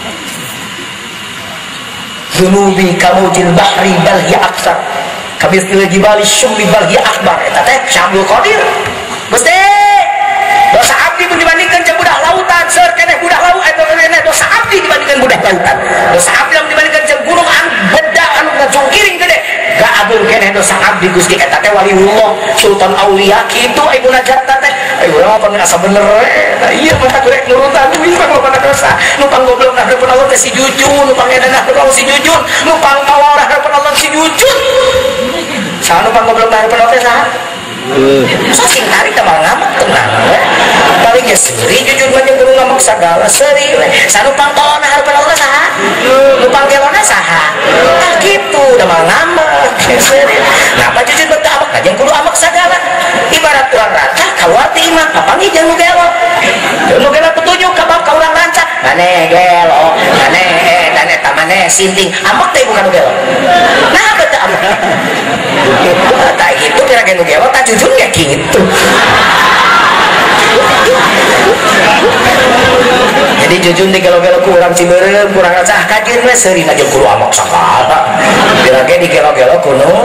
dunubi kamujil bahri bal hiya aksar kabistil jibali syumbi bal hiya akbar eta teh Syamsul Qadir Gusti dosa abdi dibandingkan jeung budak lautan seur keneh budak laut eta keneh dosa abdi dibandingkan budak lautan dosa abdi dibandingkan jeung gunung anu bedak anu ngajungkiring gede gak abul keneh dosa abdi Gusti eta teh waliullah sultan aulia kitu ibu najata teh ayo urang mah asa bener eta ieu mah kurek nurutan wis panglobana dosa nu panggoblok nah depan Allah teh si jujun nu pangedan nah depan Allah si jujun nu pangkawarah depan Allah si jujun saha nu panggoblok nah depan Allah teh saha so sing tarik tambah ngamak tenang we paling ge seuri jujur mah jeung guru ngamak sagala seuri we sanupang tolona hareupeun Allah saha nu panggelona saha tah kitu da mah ngamak seuri nah apa jujur beut amak jeung kudu amak sagala ibarat urang rancah kaluar ti imah papangi jeung nu gelo nu gelo petunjuk ka bab ka urang rancah maneh gelo maneh dan eta maneh sinting amak teh bukan nu gelo nah beut amak tah kitu kira ge nu gelo tah jujur kayak gitu jadi Jadi jujun di gelo-gelo kurang Ciberem kurang rasa kajian mah seurin aja kudu amok sakala bilage di gelo-gelo kuno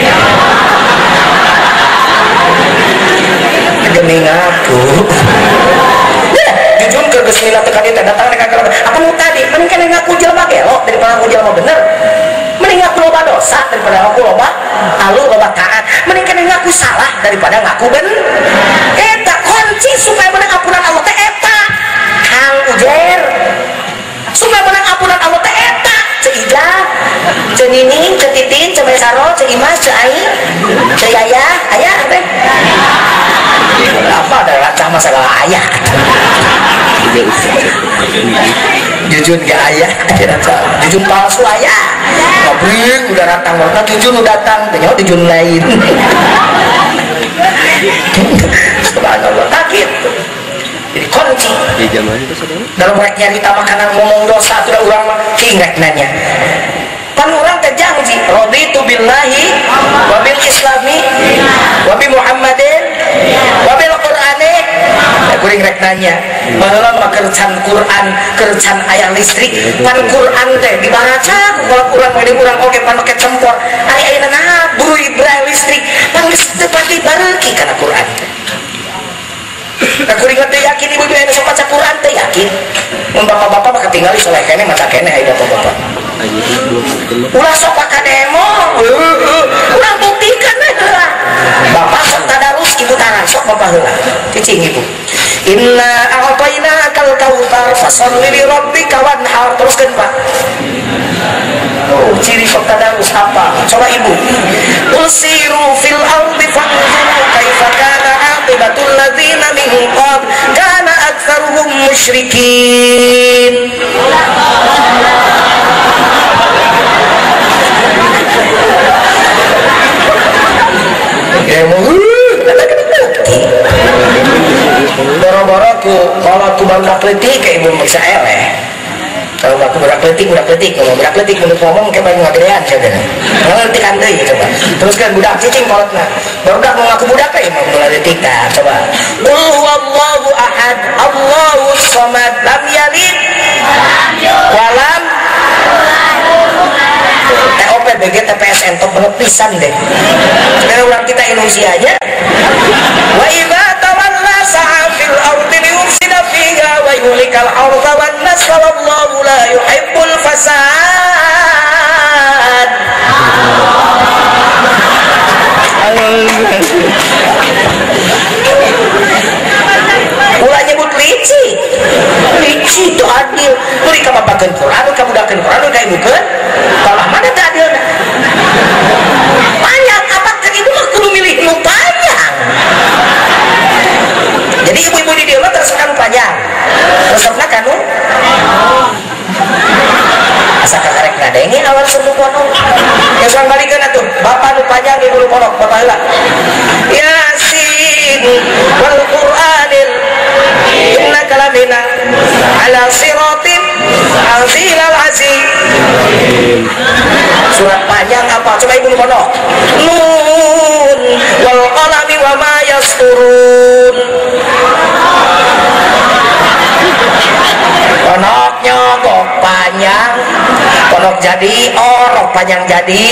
gening aku jujun ke gesmina teka dia datang mereka kalau apa mau tadi mending kan ngaku jelema gelo daripada ngaku jelema bener mending ngaku loba dosa daripada ngaku loba halu loba taat mending kan ngaku salah daripada ngaku bener eta kunci supaya menang ampunan Allah teh eta hang ujer supaya menang ampunan Allah teh eta ceu ija ceu nining ceu titin ceu mesaro ceu imas ceu aing ceu yayah aya teh apa ada racah masalah ayah jujun ke ayah jujun palsu ayah ngabring udah datang warna jujun udah datang ternyata jujun lain subhanallah kaget jadi kunci dalam reknya kita makanan ngomong dosa sudah orang ingat nanya pan orang terjanji raditu billahi wa bil islami wa bi muhammadin wa bil qur'ani ya kuring rek nanya baheula mah kercan Quran kercan aya listrik pan Quran teh dibaca kalau urang mah urang oge pan make cempor ari ayeuna nah buru ibra listrik pan geus teu pati bareuki kana Quran nah kuring teh yakin ibu ibu anu sok maca Quran teh yakin mun bapak-bapak mah ketinggali soleh kene maca kene aya bapak-bapak ulah sok ka demo urang buktikan heula bapak sok tadarus ibu taran sok bapak heula cicing ibu inna a'tayna kal kautsar fasholli li rabbika wanhar teruskeun Pak oh ciri sok tadarus apa coba ibu usiru fil ardi fanzuru kaifa kana aqibatul ladzina min qabl kana aktsaruhum musyrikin boro-boro ku kalau ku baru kletik kayak ibu bisa eleh kalau aku berak kletik udah kletik kalau berak kletik menurut ngomong kayak baru ngagedean saudara ngerti kan deh coba terus kan budak cicing kolotna baru udah mau ngaku budak kayak mau mulai detik nah coba qul huwallahu ahad Allahus samad lam yalid walam T O P B G T P S N top banget pisan deh karena ulang kita Indonesia aja wa idza tawalla sa'a fil ardi liyufsida fiha wa yuhlikal arda wan nas wallahu la yuhibbul fasad ulah nyebut lici lici itu adil beri kamu bagian Quran kamu dakin Quran udah ibukan kalau mana tak adil banyak apa itu mah kudu milih nu panjang jadi ibu-ibu di dia terus kan panjang resepna kanu asa karek ngadenge awal semua kono ya sang balikeun atuh bapak nu panjang ibu nu pondok bapak heula yasin wal qur'anil innaka lamina ala siratin azilal azim surat panjang apa coba ibu nu pondok nun wal qalami wa ma yasturun konoknya kok panjang konok jadi orok panjang jadi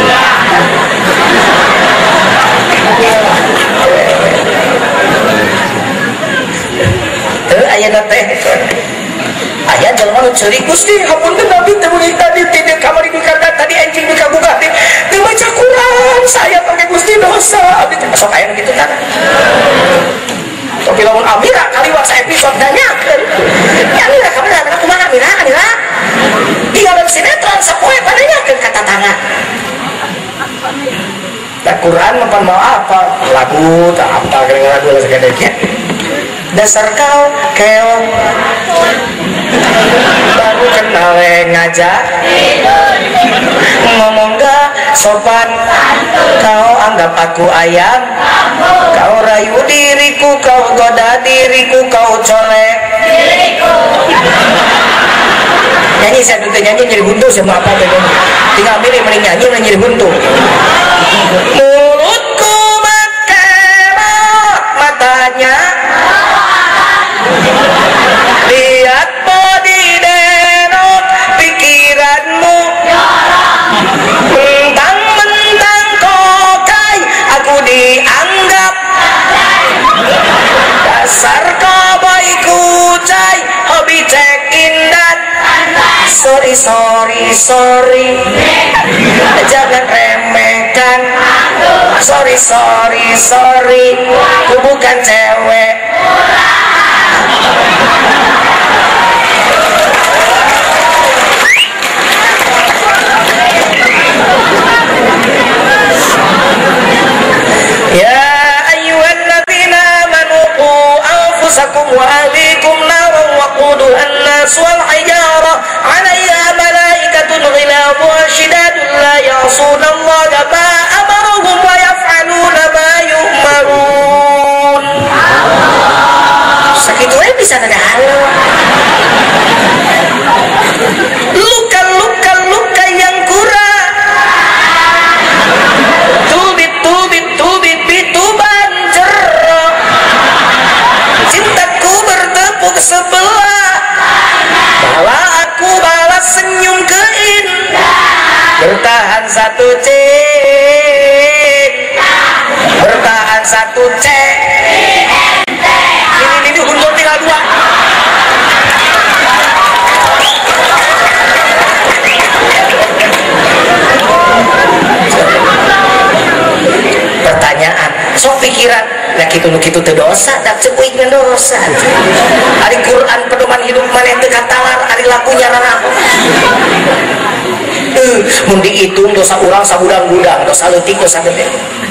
tuh ayah teh ayah jelma nu ceurik Gusti hapunten nabi teh meuli tadi tidak kamari dikata tadi anjing dikabuka teh teu baca Quran saya pakai Gusti dosa sok aya gitu kan tapi lamun Amira kali waktu episode nanyakeun ya Amira kamu ada kumaha Amira Amira tinggal sinetron sapoe padanyakeun ka tatangga da Quran mapan mau apa lagu tak apa kira lagu lah segedenya dasar kau keong baru kenal ngajak ngomong gak sopan kau anggap aku ayam kau rayu diriku kau goda diriku kau colek nyanyi saya tuh nyanyi jadi buntu sama apa begini tinggal milih mending nyanyi mending jadi buntu mulutku makerot matanya lihat sorry sorry sorry, jangan remehkan. Sorry sorry sorry, ku bukan cewek. Ya ayyuhalladzina amanu qu anfusakum wa ahlikum naran waquduha an-nas wal hijara 'alayha malaikatun ghilazun shidadun la ya'suna Allaha ma amarahum wa yaf'aluna ma yu'marun. Sakitu we bisa ngadahal. Luka-luka luka yang kurang. Tubit tubit tubit bitu banjer. Cintaku bertepuk sebelah. Bala aku balas senyum keindah. Bertahan satu cek. Bertahan satu cek. Ini ini undur tinggal dua. Pertanyaan, sok pikiran, nah gitu gitu teu dosa, dak cepuik dosa. Ari Quran pedoman hidup maneh teu katalar, ari lakunya rarang. Eh, mun dihitung dosa urang sagudang-gudang, dosa leutik dosa gede.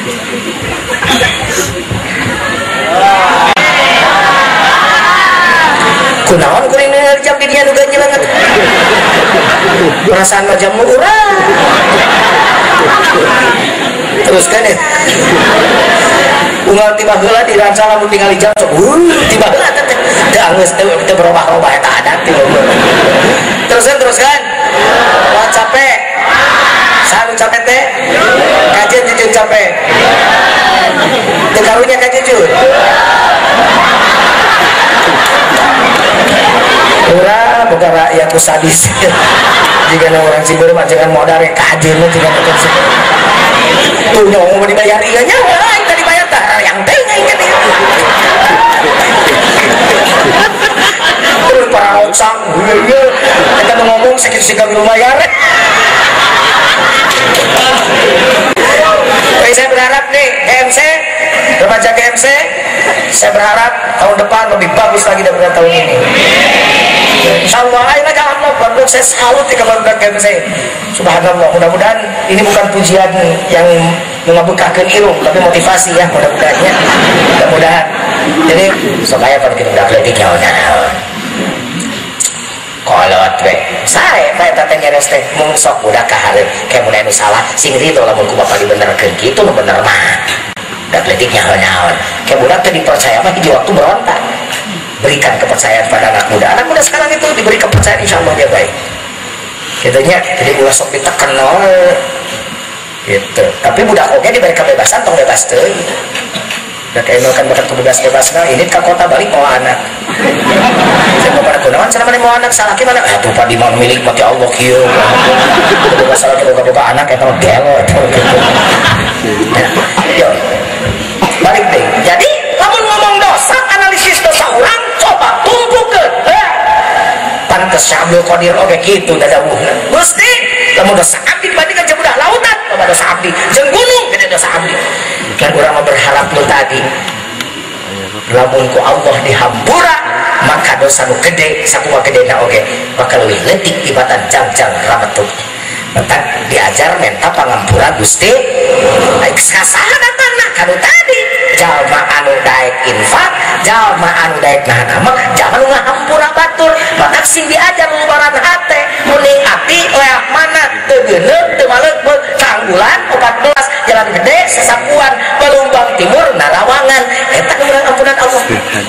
Kunaon kuring jam di dieu nu ganjil banget. Perasaan mah jam urang. Teruskan ya. Unggal tiba heula di ranca lamun tinggal jam sok. Uh, tiba heula teh teu geus teu teu berubah-ubah eta adat tiba. Teruskan teruskan. Wah capek. Saha capek teh? Kajian jujur capek. Teu karunya ka jujur. Urang bukan rakyat sadis. Jika orang Ciberem jangan modal rek kajian mah juga betul sih. Tuh nyong mau dibayar iya nya, lain tadi bayar tah yang teh ingat ya. Terus para ongsang, iya, kita ngomong sakit sih kami bayar. Baik, saya berharap nih G M C, remaja G M C, saya berharap tahun depan lebih bagus lagi daripada tahun ini. Insyaallah, ayo Allah, bagus saya salut kepada G M C. Subhanallah, mudah-mudahan ini bukan pujian yang mengabukakan irung, tapi motivasi ya, mudah-mudahannya. Mudah-mudahan. Jadi, supaya pada kita udah lebih jauh naon. Kolot we. Sae bae tatanya res teh mung sok budak kahareun kayak mun anu salah sing rido lamun ku bapa dibenerkeun kitu nu bener mah. Da letik nyaho-nyaho. Kayak budak teh dipercaya mah hiji waktu berontak. Berikan kepercayaan pada anak muda. Anak muda sekarang itu diberi kepercayaan insyaallah dia baik. Kitanya jadi ulah sok ditekan gitu. Tapi budak oge diberi kebebasan tong bebas teuing. Da kayak makan bakat bebas-bebas nah ini ka kota balik mau anak. Saya mau pada kunaon cenah mau anak salaki mana? Atuh padi mah milik mati Allah kieu. Bebas salaki boga-boga anak eta mah gelo eta. Yo. Balik deh. Jadi lamun ngomong dosa, analisis dosa urang coba tumpukeun. Pantes Syabdul Qadir oge kitu dadawuhna. Gusti, lamun dosa abdi dibandingkan jeung budak lautan, lamun dosa abdi jeung gunung gede dosa abdi. Kan urang berharap lu tadi lamun ku Allah dihampura maka dosa nu gede sakumaha gedena oge bakal leuwih leutik tibatan jangjang rametuk. Mentak diajar menta pangampura Gusti baik sasaha datangna kanu tadi jalma anu daek infak jalma anu daek nahan amal jalma nu ngahampura batur maka sing diajar lubaran hate muning ati leak mana teu geuneuk teu maleuk tanggulan opat belas jalan gede sesapuan Balumbang Timur Narawangan eta kemudian ampunan Allah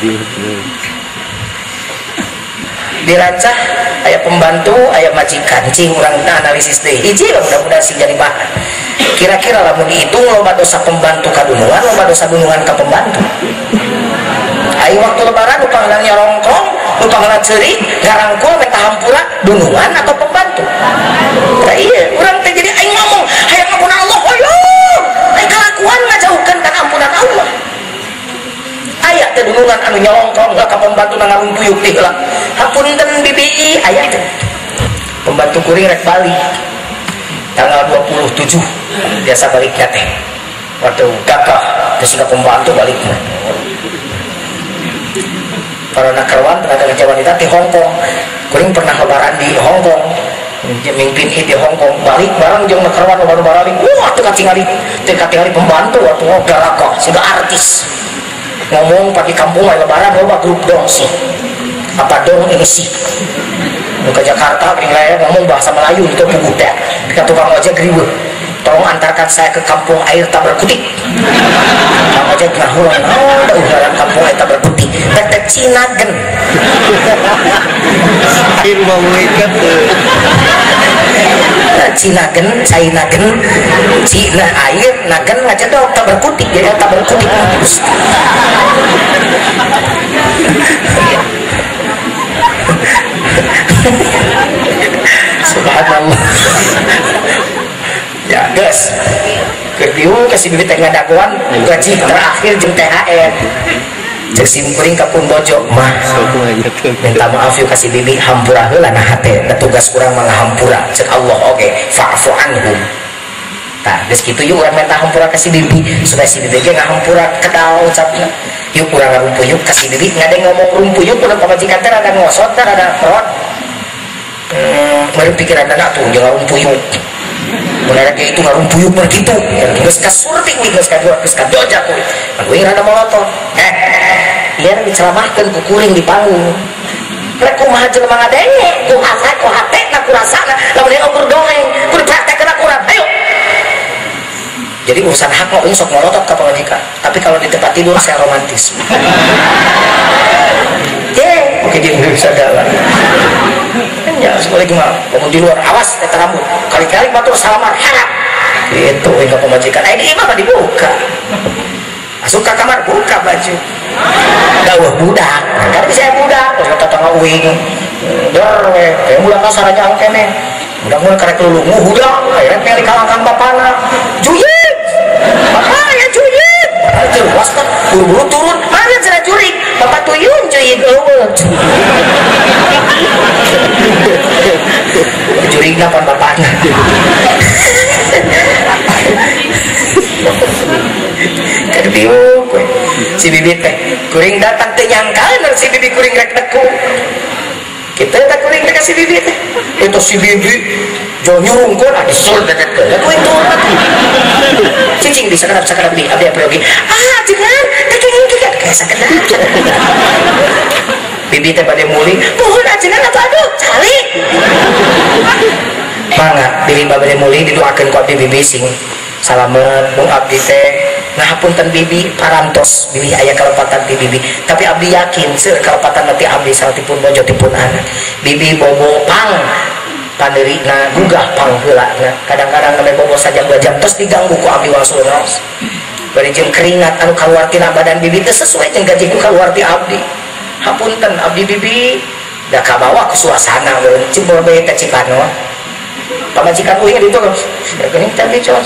dirancah aya pembantu aya majikan cing urang analisis deui hiji mudah-mudahan sing jadi bahan kira-kira lamun dihitung loba dosa pembantu ka dunungan loba dosa dunungan ka pembantu ai waktu lebaran upah nanya rongkrong upah nanya ceurik garangkul meta hampura dunungan atau pembantu nah iya urang teh jadi aing ngomong hayang ampunan Allah hoyo ai kalakuan ngajauhkeun kana ampunan Allah aya teh dunungan anu nyolongkrong ka pembantu nang ngalung puyuk teh heula hapunten bibi aya teh pembantu kuring rek balik tanggal dua puluh tujuh biasa baliknya teh waktu gagah terus nggak pembantu balik para nakarwan tenaga kerja wanita di Hongkong kuring pernah lebaran di Hongkong mimpin di Hongkong balik bareng jeung nakarwan baru barang wah teu katingali teu katingali pembantu waktu ngobrol kok sudah artis ngomong pakai kampung lebaran loba grup dong sih apa dong ini sih ke Jakarta pengen ngomong bahasa Melayu itu puguh deh kita tukang ojek ribu tolong antarkan saya ke kampung air tak berkutik tukang ojek ngahulang ada ujaran kampung air tak berkutik tetek Cinagen air mau mengikat Cinagen Cinagen Cina air nagen aja dong tak berkutik jadi tak berkutik subhanallah ya guys kebiung kasih bibit tengah dakwaan gaji terakhir jeng T H R cek simkuring kapun bojo mah minta maaf yuk kasih bibi hampura heula nah hate da tugas kurang mah hampura cek Allah oke okay. Fa'fu anhum tah geus kitu yuk urang minta hampura kasih bibi supaya si bibi ge ngahampura kedal ucapna yuk urang ngarumpuh yuk kasih bibi ngadeng ngomong rumpuh yuk urang pamajikan teh rada ngosot teh rada perot hmm meureun pikiran anak tuh jeung ngarumpuyuk bener kayak itu ngarumpuyuk mah kitu geus kasurting geus kadua geus kadoja kuring kuring rada molotov eh liar diceramahkeun ku kuring di panggung rek kumaha jelema ngadenge kumaha ku hatena ku rasana lamun dia ukur dongeng kudu praktekkeun akurat ayo jadi urusan hak mah sok molotov ka pamajikan tapi kalau di tempat tidur saya romantis eh oke dia nggak bisa jalan ya sekolah gimana bangun di luar awas eta rambut kali-kali batur salaman haram itu enggak pemajikan ini mah dibuka masuk ke kamar buka baju dawuh budak kan bisa budak terus tetangga uing dor we kayak budak kasarnya angkene budak mulai karek lulungu budak akhirnya pengen dikalangkan bapana juyit bapak ya juyit aja was kan buru-buru turun mana cenah jurig bapak tuyun juyit eueuh jurig napan bapakna kerbiuk si bibit teh kuring datang teh nyangkaeun si bibi kuring rek deku kita tak kuring teh si bibi teh itu si bibi jo nyurungkeun ah disul dekeun aku itu cicing di sakedap sakedap di abdi abdi ah jangan tekeng tekeng kayak sakedap bibi teh bade muli mohon ajengan atuh aduh cari mangga bibi bade muli didoakeun ku abdi bibi sing salamet mung abdi teh ngahapunten bibi parantos bibi aya kalepatan ti bibi tapi abdi yakin seueur kalepatan nanti abdi salatipun bojo tipun anak bibi bobo pang pandeurina gugah pang heula kadang-kadang ngambe bobo saja dua jam terus diganggu ku abdi wangsul raos bari jeung keringat anu kaluar tina badan bibi teh sesuai jeung gaji ku kaluar ti abdi hapunten abdi bibi da kabawa ku suasana meureun cibol bae teh Cikano pamajikan uing di itu geuning teh dicos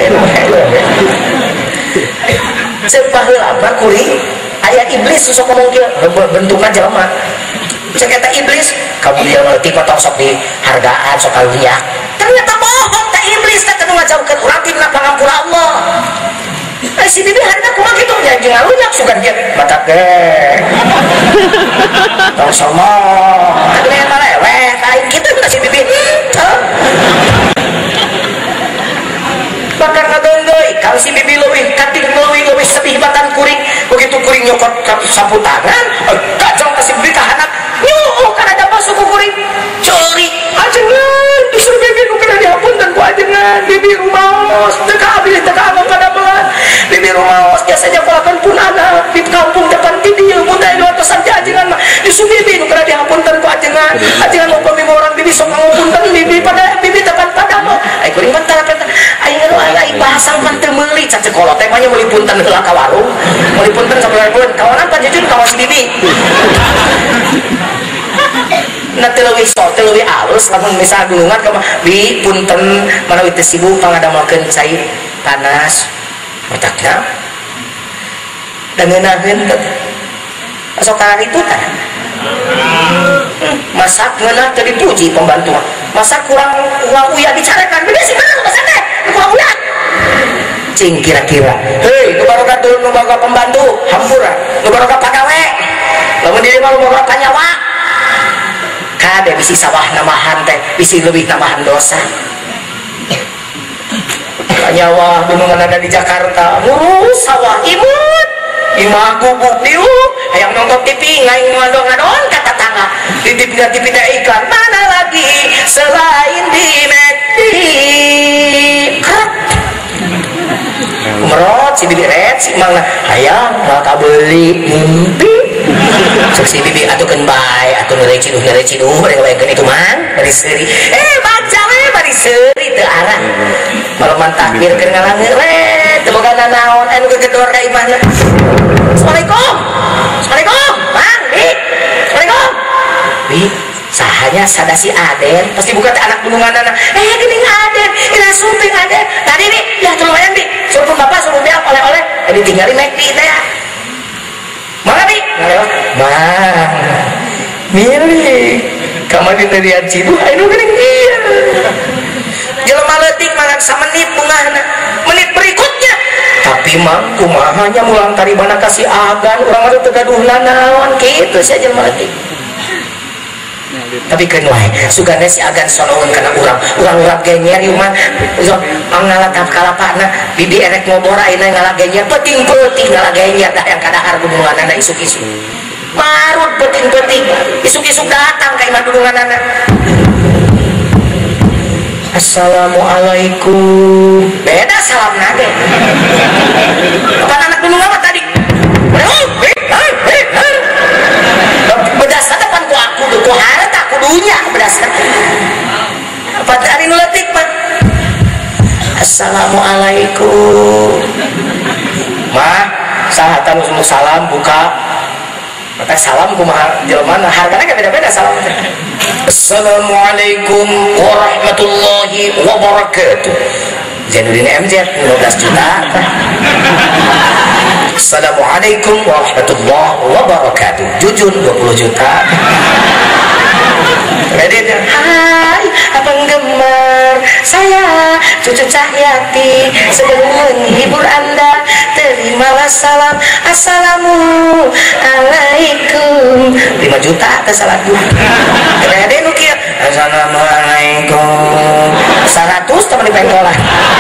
ceuk baheula mah kuring aya iblis sok ngomong kieu bentukna jelema cek eta iblis kamu dia ngerti kok sok dihargaan sok kaliak ternyata bohong teh iblis teh nu ngajaukeun urang tina pangampura Allah eh si bibi harita kumaha kitu nya jeung ngalunyak sugan kieu batak ge tong somo tapi yang maleweh lain kitu si bibi bakar ngadondoy kalau si bibi leuwih kating leuwih leuwih sedih batan kuring begitu kuring nyokot sapu tangan kacang ka si bibi ka anak nyuh kana da masuk ku kuring coli ajengan disuruh bibi ku kana dihapunten ku ajengan bibi rumaos teu ka abdi teu ka abang kadabelan bibi rumaos biasanya kolakeun pun anak di kampung depan ti dieu mun teh dua pesan ti ajengan mah disuruh bibi ku kana dihapunten ku ajengan ajengan upami orang bibi sok ngapunten bibi pada bibi tepan pada mah ai kuring mah tara aing ai bahasa kan teu meuli cacek kolot teh mah meuli punten heula ka warung meuli punten sabeulareun kawanan pan jujur kawas bibi na teu leuwih sok teu leuwih alus lamun misal gulungan ka bi punten manawi teu sibuk pangadamakeun cai panas matakna da ngeunaheun teh sok kana itu tah masak ngeunah teu dipuji pembantu masa kurang kurang uya bicarakan beda sih mana masa teh kurang uya cing kira-kira hei nu baru katul nu baru pembantu hampura nu baru pagawe lamun diri mah nu baru panyawa kade bisi sawah namahan teh bisi leuwih namahan dosa panyawa gunungan ada di Jakarta ngurus sawah imut imah gubuk diuk hayang nonton T V ngaing ngadon-ngadon kata tangga titip T V teh iklan mana lagi selain di McD krek merot si bibi red si mangna hayang maka beli mimpi sok si bibi atukeun bae atuh ngereci duh ngereci duh bari ngabaekeun itu mang bari seuri eh baca we bari seuri teu arah malaman takbir keur ngalangeun red teu boga nanaon anu gegedor ka imahna Assalamualaikum Assalamualaikum Bang Bi Assalamualaikum Bi sahanya sadasi Aden pasti buka teh anak gunungan anak eh gini Aden ini suping Aden tadi nih ya lumayan Bi suruh bapak suruh biar oleh-oleh jadi tinggalin naik di teh ya mana Bi ngalewat mang milih kamar dari Cibu ayo gini dia jelema leutik mangan samenit bungahna menit berikutnya tapi mang kumahanya mulang tari mana kasih agan orang ada tegaduh nanaon gitu sih jelema leutik tapi keren wae sugana si agan sonoun kana urang urang-urang genyer ieu mah ngalatap kalapana bibi erek ngobor ayeuna ngalah genyer peuting-peuting ngalah genyer dah yang kadahar gununganana isuk-isuk marut peuting-peuting isuk-isuk datang ka imah gununganana Assalamualaikum beda salam nage apa anak gunung apa tadi berdasar depan ku aku ku harta ku dunia berdasar apa tadi nuletik pak Assalamualaikum mah sahatan usul salam buka maka salam kumaha jelema hargana beda-beda salam teh Assalamualaikum warahmatullahi wabarakatuh Zainuddin M Z lima belas juta Assalamualaikum warahmatullahi wabarakatuh Jujun dua puluh juta Kreditnya hai penggemar saya Cucu Cahyati sedang menghibur anda terimalah salam Assalamualaikum lima juta ke salat dulu kredit nu kieu Assalamualaikum seratus teman di pengkolan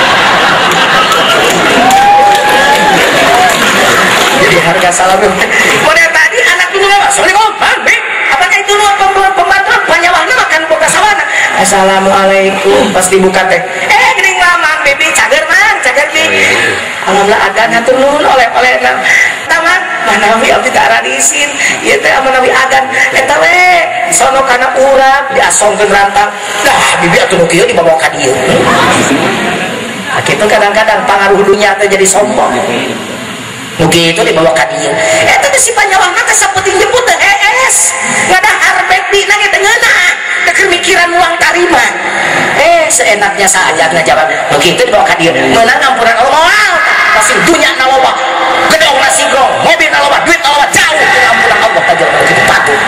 jadi harga salam model tadi anak dulu nggak Assalamualaikum bang apakah itu lu pembantu penyawahnya makan boga sawana Assalamualaikum pas dibuka teh eh gini ngelaman bibi cager man cager bi alhamdulillah agan hatur nuhun oleh-oleh na taman manawi abdi tak radisin ieu teh manawi agan eta we sono kana urap diasongkeun rantang dah bibi atuh nu kieu dibawa ka dieu nah kitu kadang-kadang pangaruh dunya teh jadi sombong nu kitu dibawa ka dieu eta teh si panyawahna teh sapenting jemput teh es ngadahar bekdi na ge teh ngeunah keur mikiran uang tarima eh seenaknya saja ngajawab begitu dibawa ka dieu meunang ngampuran Allah moal pasti dunya na loba gedong nasi grong mobil na loba duit na loba jauh ngampuran Allah ka jelema kitu patuh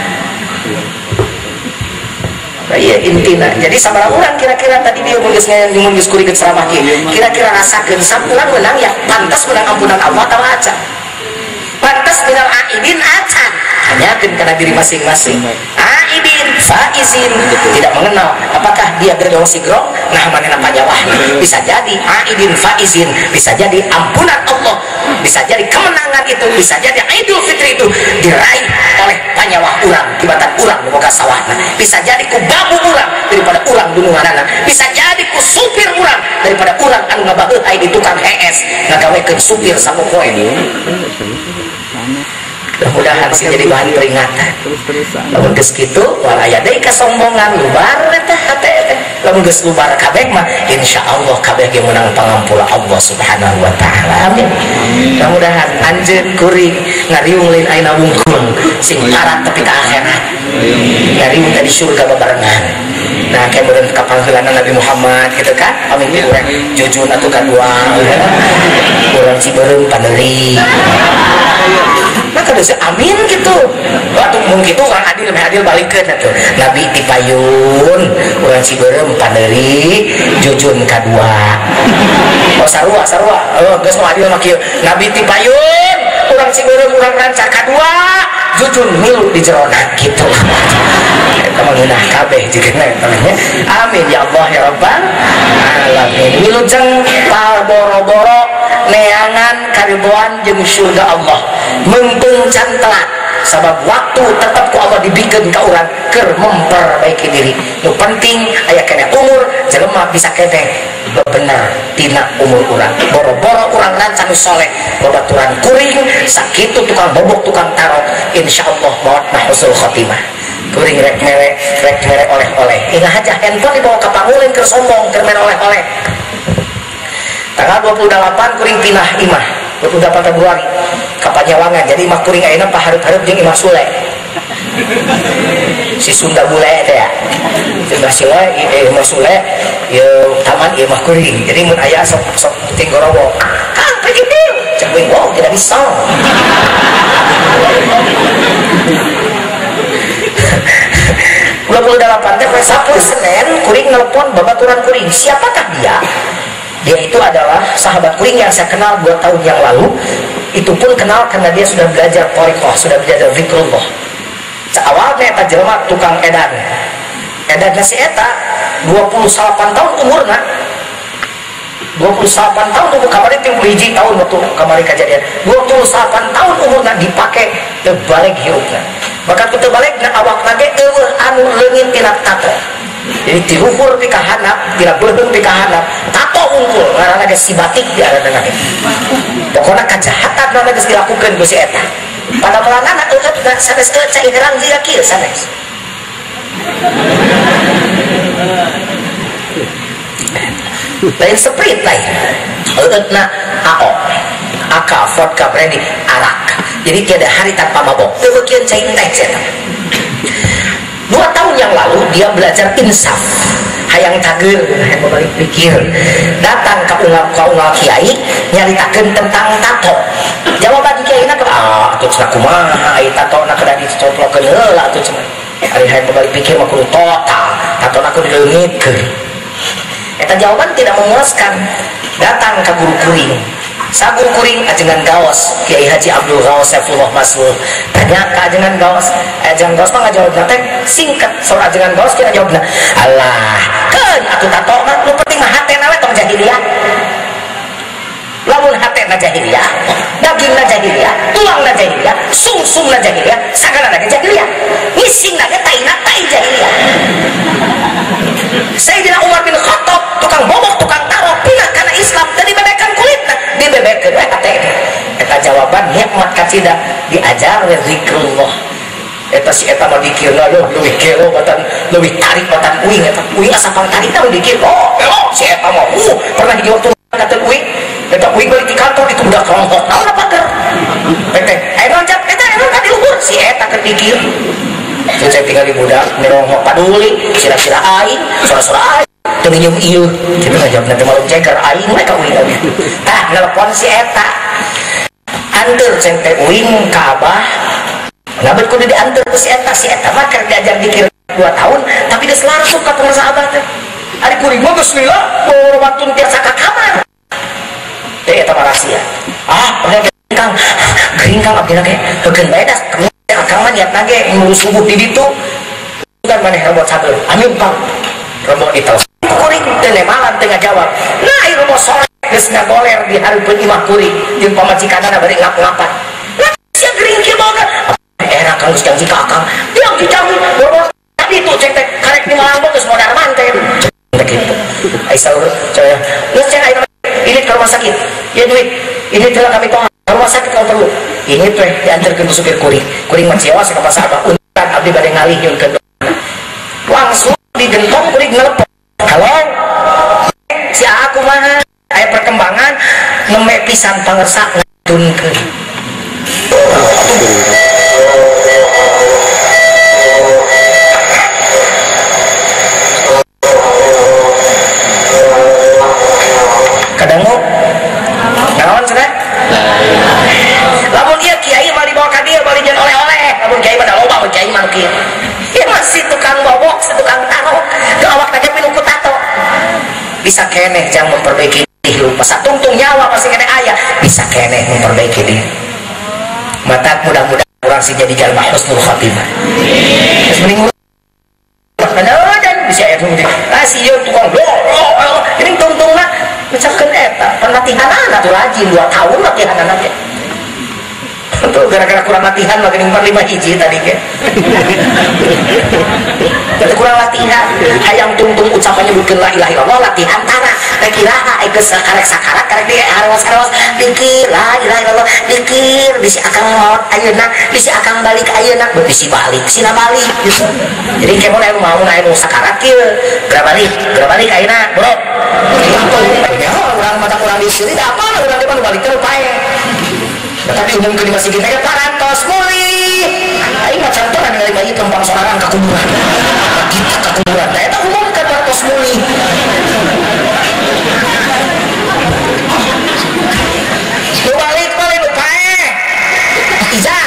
iya intina jadi sabaraha urang kira-kira tadi dia mun geus mun geus kuring ceramah ieu kira-kira rasakeun sapulang menang ya pantas menang ampunan Allah tah acan pantas minal aidin acan tanyakeun kana diri masing-masing aidin faizin tidak mengenal apakah dia gedong sigrong nah manehna panyawahna bisa jadi aidin faizin bisa jadi ampunan Allah bisa jadi kemenangan itu bisa jadi Idul Fitri itu diraih oleh panyawah urang tibatan urang nu boga sawahna bisa jadi ku babu urang daripada urang dununganana bisa jadi ku supir urang daripada urang anu ngabaheuh aya di tukang es ngagawekeun supir sapopoe mudah-mudahan sih jadi bahan peringatan lamun geus kitu wal aya deui kasombongan lubar teh hate teh lamun geus lubar kabeh mah insyaallah kabeh ge meunang pangampura Allah Subhanahu wa taala amin mudah-mudahan anjeun kuring ngariung lain ayeuna wungkul sing parat tepi ka akhirat ngariung teh di surga babarengan nah kemudian kapal helanan Nabi Muhammad gitu kan amin urang jujun atau kadua urang Ciberem Paneri maka dosa amin gitu waktu mungkin itu orang adil lebih adil balikan tuh Nabi Tipayun urang Ciberem Paneri jujun kadua oh sarua sarua oh geus nu adil mah kieu Nabi Tipayun urang Ciberem urang Ranca kadua jujun milu di jerona gitu kita mengenah kabeh juga namanya amin ya Allah ya Rabbal alamin milu jeng pal boro-boro neangan karibuan jeung surga Allah mempeng can telat sabab waktu tetap ku Allah dibikin ka urang keur memperbaiki diri nu penting aya kene umur jelema bisa kene bener tina umur urang boro-boro urang rancan soleh babaturan kuring sakitu tukang bobok tukang tarot insyaallah mawadna husnul khotimah kuring rek mere rek mere oleh-oleh ingat aja handphone dibawa ke pangulin keur sombong keur mere oleh-oleh tanggal dua puluh delapan kuring pinah imah dua puluh delapan Februari ke Panyawangan jadi imah kuring ayeuna pahareup-hareup jeung imah Sule si Sunda bule teh ya Sunda Sule imah Sule ye taman ieu mah kuring jadi mun aya sok sok tinggorowo kang pergi deu cek wow tidak bisa dua puluh delapan teh Sabtu Senin kuring nelpon babaturan kuring siapakah dia dia itu adalah sahabat kuring yang saya kenal dua tahun yang lalu itu pun kenal karena dia sudah belajar thariqah sudah belajar zikrullah awalnya eta jelema tukang edan edan si eta dua puluh delapan tahun umurna dua puluh delapan tahun umur kamari tiga puluh satu tahun waktu kamari kejadian dua puluh delapan tahun umurna dipakai terbalik hirupna maka terbalik na awak nage eueuh anu leungit tina tato jadi tiluhur di kahanap tina beuheung di kahanap tato unggul ngaranna ge sibatik di aranna ge pokona kajahatan nu geus dilakukeun ku si eta pada melanana eueuh da sanes eueuh cai herang dia kieu sanes lain sprite lain eueuh na A O aka vodka brandy arak jadi tiada hari tanpa mabok eueuh kieu cai teh eta dua tahun yang lalu dia belajar insaf hayang tager hayang balik pikir datang ke unggal ke unggal kiai nyaritakeun tentang tato jawaban kiai na ah atuh cenah kumaha ai tato na kada dicoplokeun heula atuh cenah ari hayang balik pikir mah kudu total tato na kudu dileungitkeun eta jawaban tidak memuaskan datang ke guru kuring sabur kuring ajengan gaos Kiai Haji Abdul Gaos Saifullah Masrur tanya ke ajengan gaos ajengan gaos mah ngajawab teh singkat soal ajengan gaos kita jawabna alah keun atuh tato mah nu penting mah hatena we tong jahiliyah lamun hatena jahiliyah dagingna jahiliyah tulangna jahiliyah sungsumna jahiliyah sagala ge jahiliyah ngisingna ge taina tai jahiliyah Sayyidina Umar bin Khattab tukang bobok tukang tarot pindah kana Islam tadi bebekan kulitna dibebekeun we hate eta jawaban nikmat kacida diajar we zikrullah eta si eta mah dikirna leuwih kelo batan leuwih tarik batan uing eta uing asa pangtarina dikir oh oh si eta mah uh pernah di waktu kata uing eta uing balik di kantor itu budak kelompok naon apa keur teh aya loncat eta aya loncat di luhur si eta keur dikir saya tinggal di budak nirongok paduli sira-sira aing sura-sura aing teuing ieu kitu ngajawab nanti malam ceker aing mereka uing abi tah nelpon si eta anteur ceng teh uing ka abah ngabet kudu dianteur ku si eta si eta mah keur diajar dikir dua tahun tapi geus langsung ka pengusaha abah teh ari kuring mah geus lila bawa batun tiasa ka kamar teh eta mah rahasia ah pernah kang gering kang abdi ge heukeun bae dah akang mah niat nage ngurus subuh di ditu kan maneh robot sabeul amin kang robot di telepon kuring teh malam teh ngajawab nah ieu robot sore geus ngagoler di hareupeun imah kuring jeung pamajikanana bari ngap-ngapan lah sia gering kieu boga era kang geus janji ka akang diam dijanji robot tadi tuh cek teh karek di malam geus modar mantep teh kitu ai saur coy geus cek ai ini ke rumah sakit ya duit ini telah kami tong rumah sakit kalau perlu ini tuh diantarkan ke supir kuring kuring mencewa sama pas abah untan abdi bade ngalihun ke langsung digentong kuring ngelepon halo si aku mah aya perkembangan neme pisan pangersa ngadunkeun bisa kene jangan memperbaiki diri lupa satungtung nyawa pasti kene ayah bisa kene memperbaiki diri mata mudah-mudahan orang sih jadi jalma husnul khatimah terus mending karena dan bisa ya ah si yo tukang do ini tungtung mah misalkan eta pelatihan anak tuh rajin dua tahun latihan anaknya itu gara-gara kurang latihan makin empat lima hiji tadi ke jadi kurang latihan hayang tungtung ucapannya bukan la ilaha illallah latihan tanah kira ke sakarek sakarat karek dia harwas-harwas dikir la ilaha illallah dikir bisi akang maut ayeuna bisi akang balik ayeuna bisi balik sina balik gitu jadi kemon anu mau anu sakarat kieu geura balik geura balik ayeuna bro urang mata kurang disiri da apa urang depan balik teh pae tapi umum ke di masjid kita parantos muli aing macam tuh ada dari bayi tumpang sorangan ke kuburan kita ke kuburan eta umum ke parantos muli lu balik balik lu pae Iza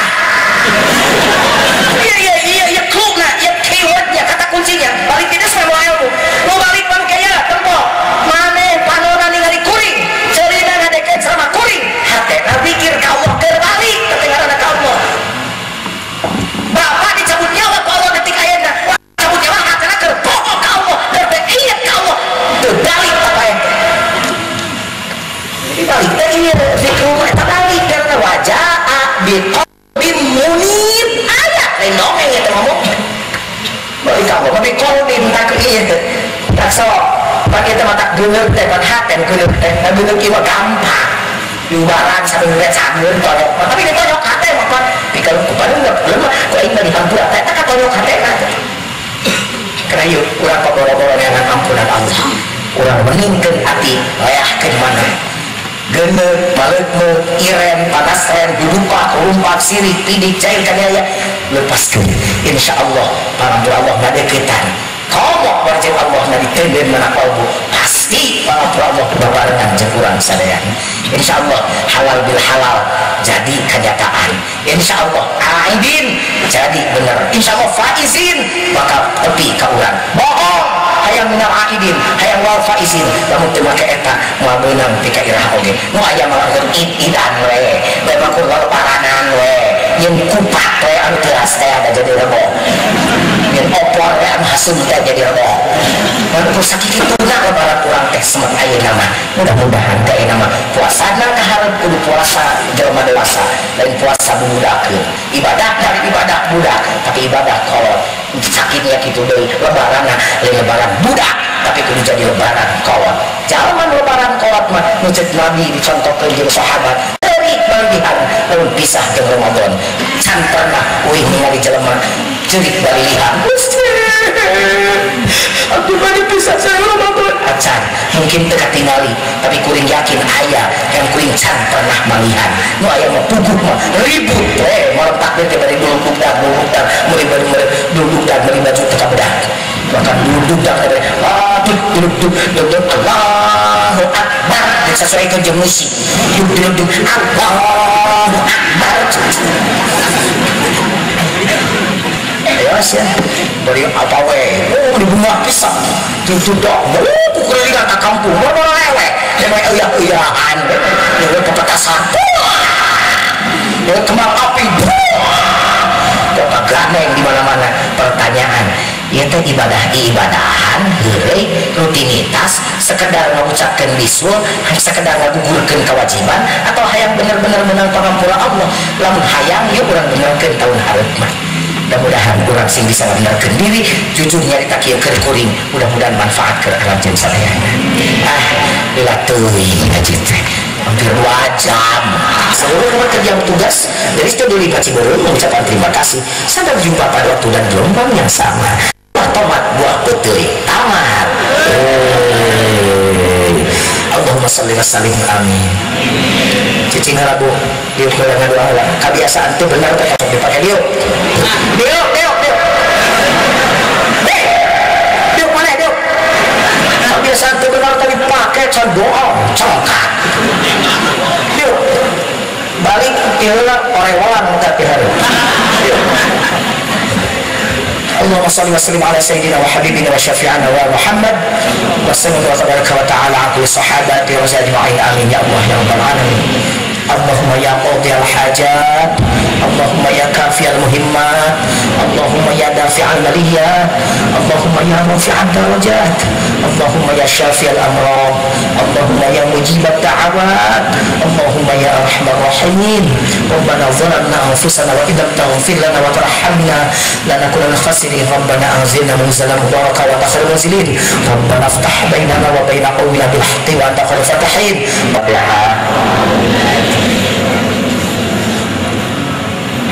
iya iya iya iya klubna iya keywordnya kata kuncinya balik tidak semua ilmu lu balik balik kaya tempo mana panona ningali kuring cerita ngadeket sama kuring hati pikir kau terbalik kedengaran kamu bapak dicabut nyawa kau detik ayana cabut nyawa hatana kerbokok kau kerbekiyat kau terbalik apa ya jadi balik tadi zikru eta balik karena wajah bin munib ayat lain dongeng ya ngomong balik kamu tapi kolbin tak iya tak so pakai teman tak geuleuh teh pan haten geuleuh teh geuleuh kieu gampang diubaran sambil lihat sambil tolok tapi dia tolok hati makan kalau kepada nggak belum kok ini dari hampura tapi tak tolok hati nanti karena yuk kurang keboro-boro dengan ampunan Allah kurang meningkat hati ayah ke mana gene malekme iren panasren dudupak rumpak sirik pidik cair kanyaya lepaskan insya Allah para Allah ngadeketan komok wajib Allah nabi tenden mana kalbu pasti para Allah berbarengan jepuran sadayana insya Allah halal bil halal jadi kenyataan insya Allah aidin jadi benar insya Allah faizin bakal tepi ke urang bohong hayang minar aidin hayang wal faizin namun teu make eta moal meunang ti ka iraha oge nu aya malakur idan we bae makur wal paranan we yen kupat we anu teras teh ada jadi rebo yen opor we anu hasum teh jadi rebo mun sakit kituna lebaran urang teh semet ayeuna mah mudah-mudahan ka ayeuna mah puasana kaharep kudu puasa jelema dewasa lain puasa budakeun ibadah dari ibadah budak tapi ibadah kolot sakitnya gitu deui lebaran lain lebaran budak tapi kudu jadi lebaran kolot jalan lebaran kolot mah nu ceuk Nabi dicontohkeun jeung sahabat teurik balihan lamun pisah jeung Ramadan can pernah euy ningali jelema ceurik balilihan aku balik pisah saya Ramadan acan mungkin teu katingali tapi kuring yakin aya yang kuring can pernah malihan nu aya mah puguh mah ribut we malam takbir teh bari duduk dak duduk dak mulai bari duduk dak bari baju teh bedak bahkan duduk dak bari duduk duduk duduk Allahu Akbar sesuai ke jeung musik duduk duduk Allahu Akbar ayo sia dari apa we oh di bunga pisang tutup dok oh kukulingan ke kampung mau lewe lewe iya-iyahan lewe ke petasan lewe kembang api kok ganeng di mana-mana pertanyaan itu ibadah ibadahan heureuy rutinitas sekedar mengucapkan bisul sekedar ngagugurkeun kewajiban atau hayang bener-bener menang pangampura Allah lamun hayang ya urang benerkeun tahun hareup mah mudah-mudahan kurang sing bisa membenarkan diri jujur nyarita kieu keur kuring mudah-mudahan manfaat ke alam jeung sadayana ah bila teuing ngaji teh hampir dua jam seluruh pekerja tugas dari studio lima Ciberem mengucapkan terima kasih sampai berjumpa pada waktu dan gelombang yang sama buah tomat buah putih tamat Allahumma sholli wa sallim amin cicing harabu diuk kelangan doa lah kebiasaan itu benar teh kosong dipakai diuk diuk diuk diuk diuk mana diuk kebiasaan itu benar tadi pakai can doa congkat diuk balik ieu orewalan tapi hari diuk Allahumma shalli wa sallim ala sayyidina wa habibina wa syafi'ana wa Muhammad wa sallallahu wa tabaraka wa ta'ala ala kulli sahabati wa ajma'in amin ya Allah ya rabbal alamin. Allahumma ya qadiyal hajat, Allahumma ya kafiyal muhimmat, Allahumma ya dafi'al maliyat, Allahumma ya rafi'ad darajat, Allahumma ya syafi'al amrad, Allahumma ya mujibat da'awat, Allahumma ya arhamar rahimin. Rabbana zalamna anfusana wa idam taghfir lana wa tarhamna lanakunanna khasirin. Rabbana anzilna munzalan mubaraka wa takhir munzilin. Rabbana aftah bainana wa baina qawmina bil haqqi wa anta khairul fatihin.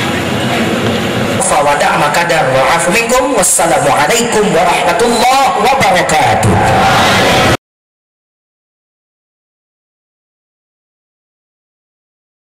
Wa da'ma kadar wa afu minkum. Wassalamu alaikum warahmatullahi wabarakatuh.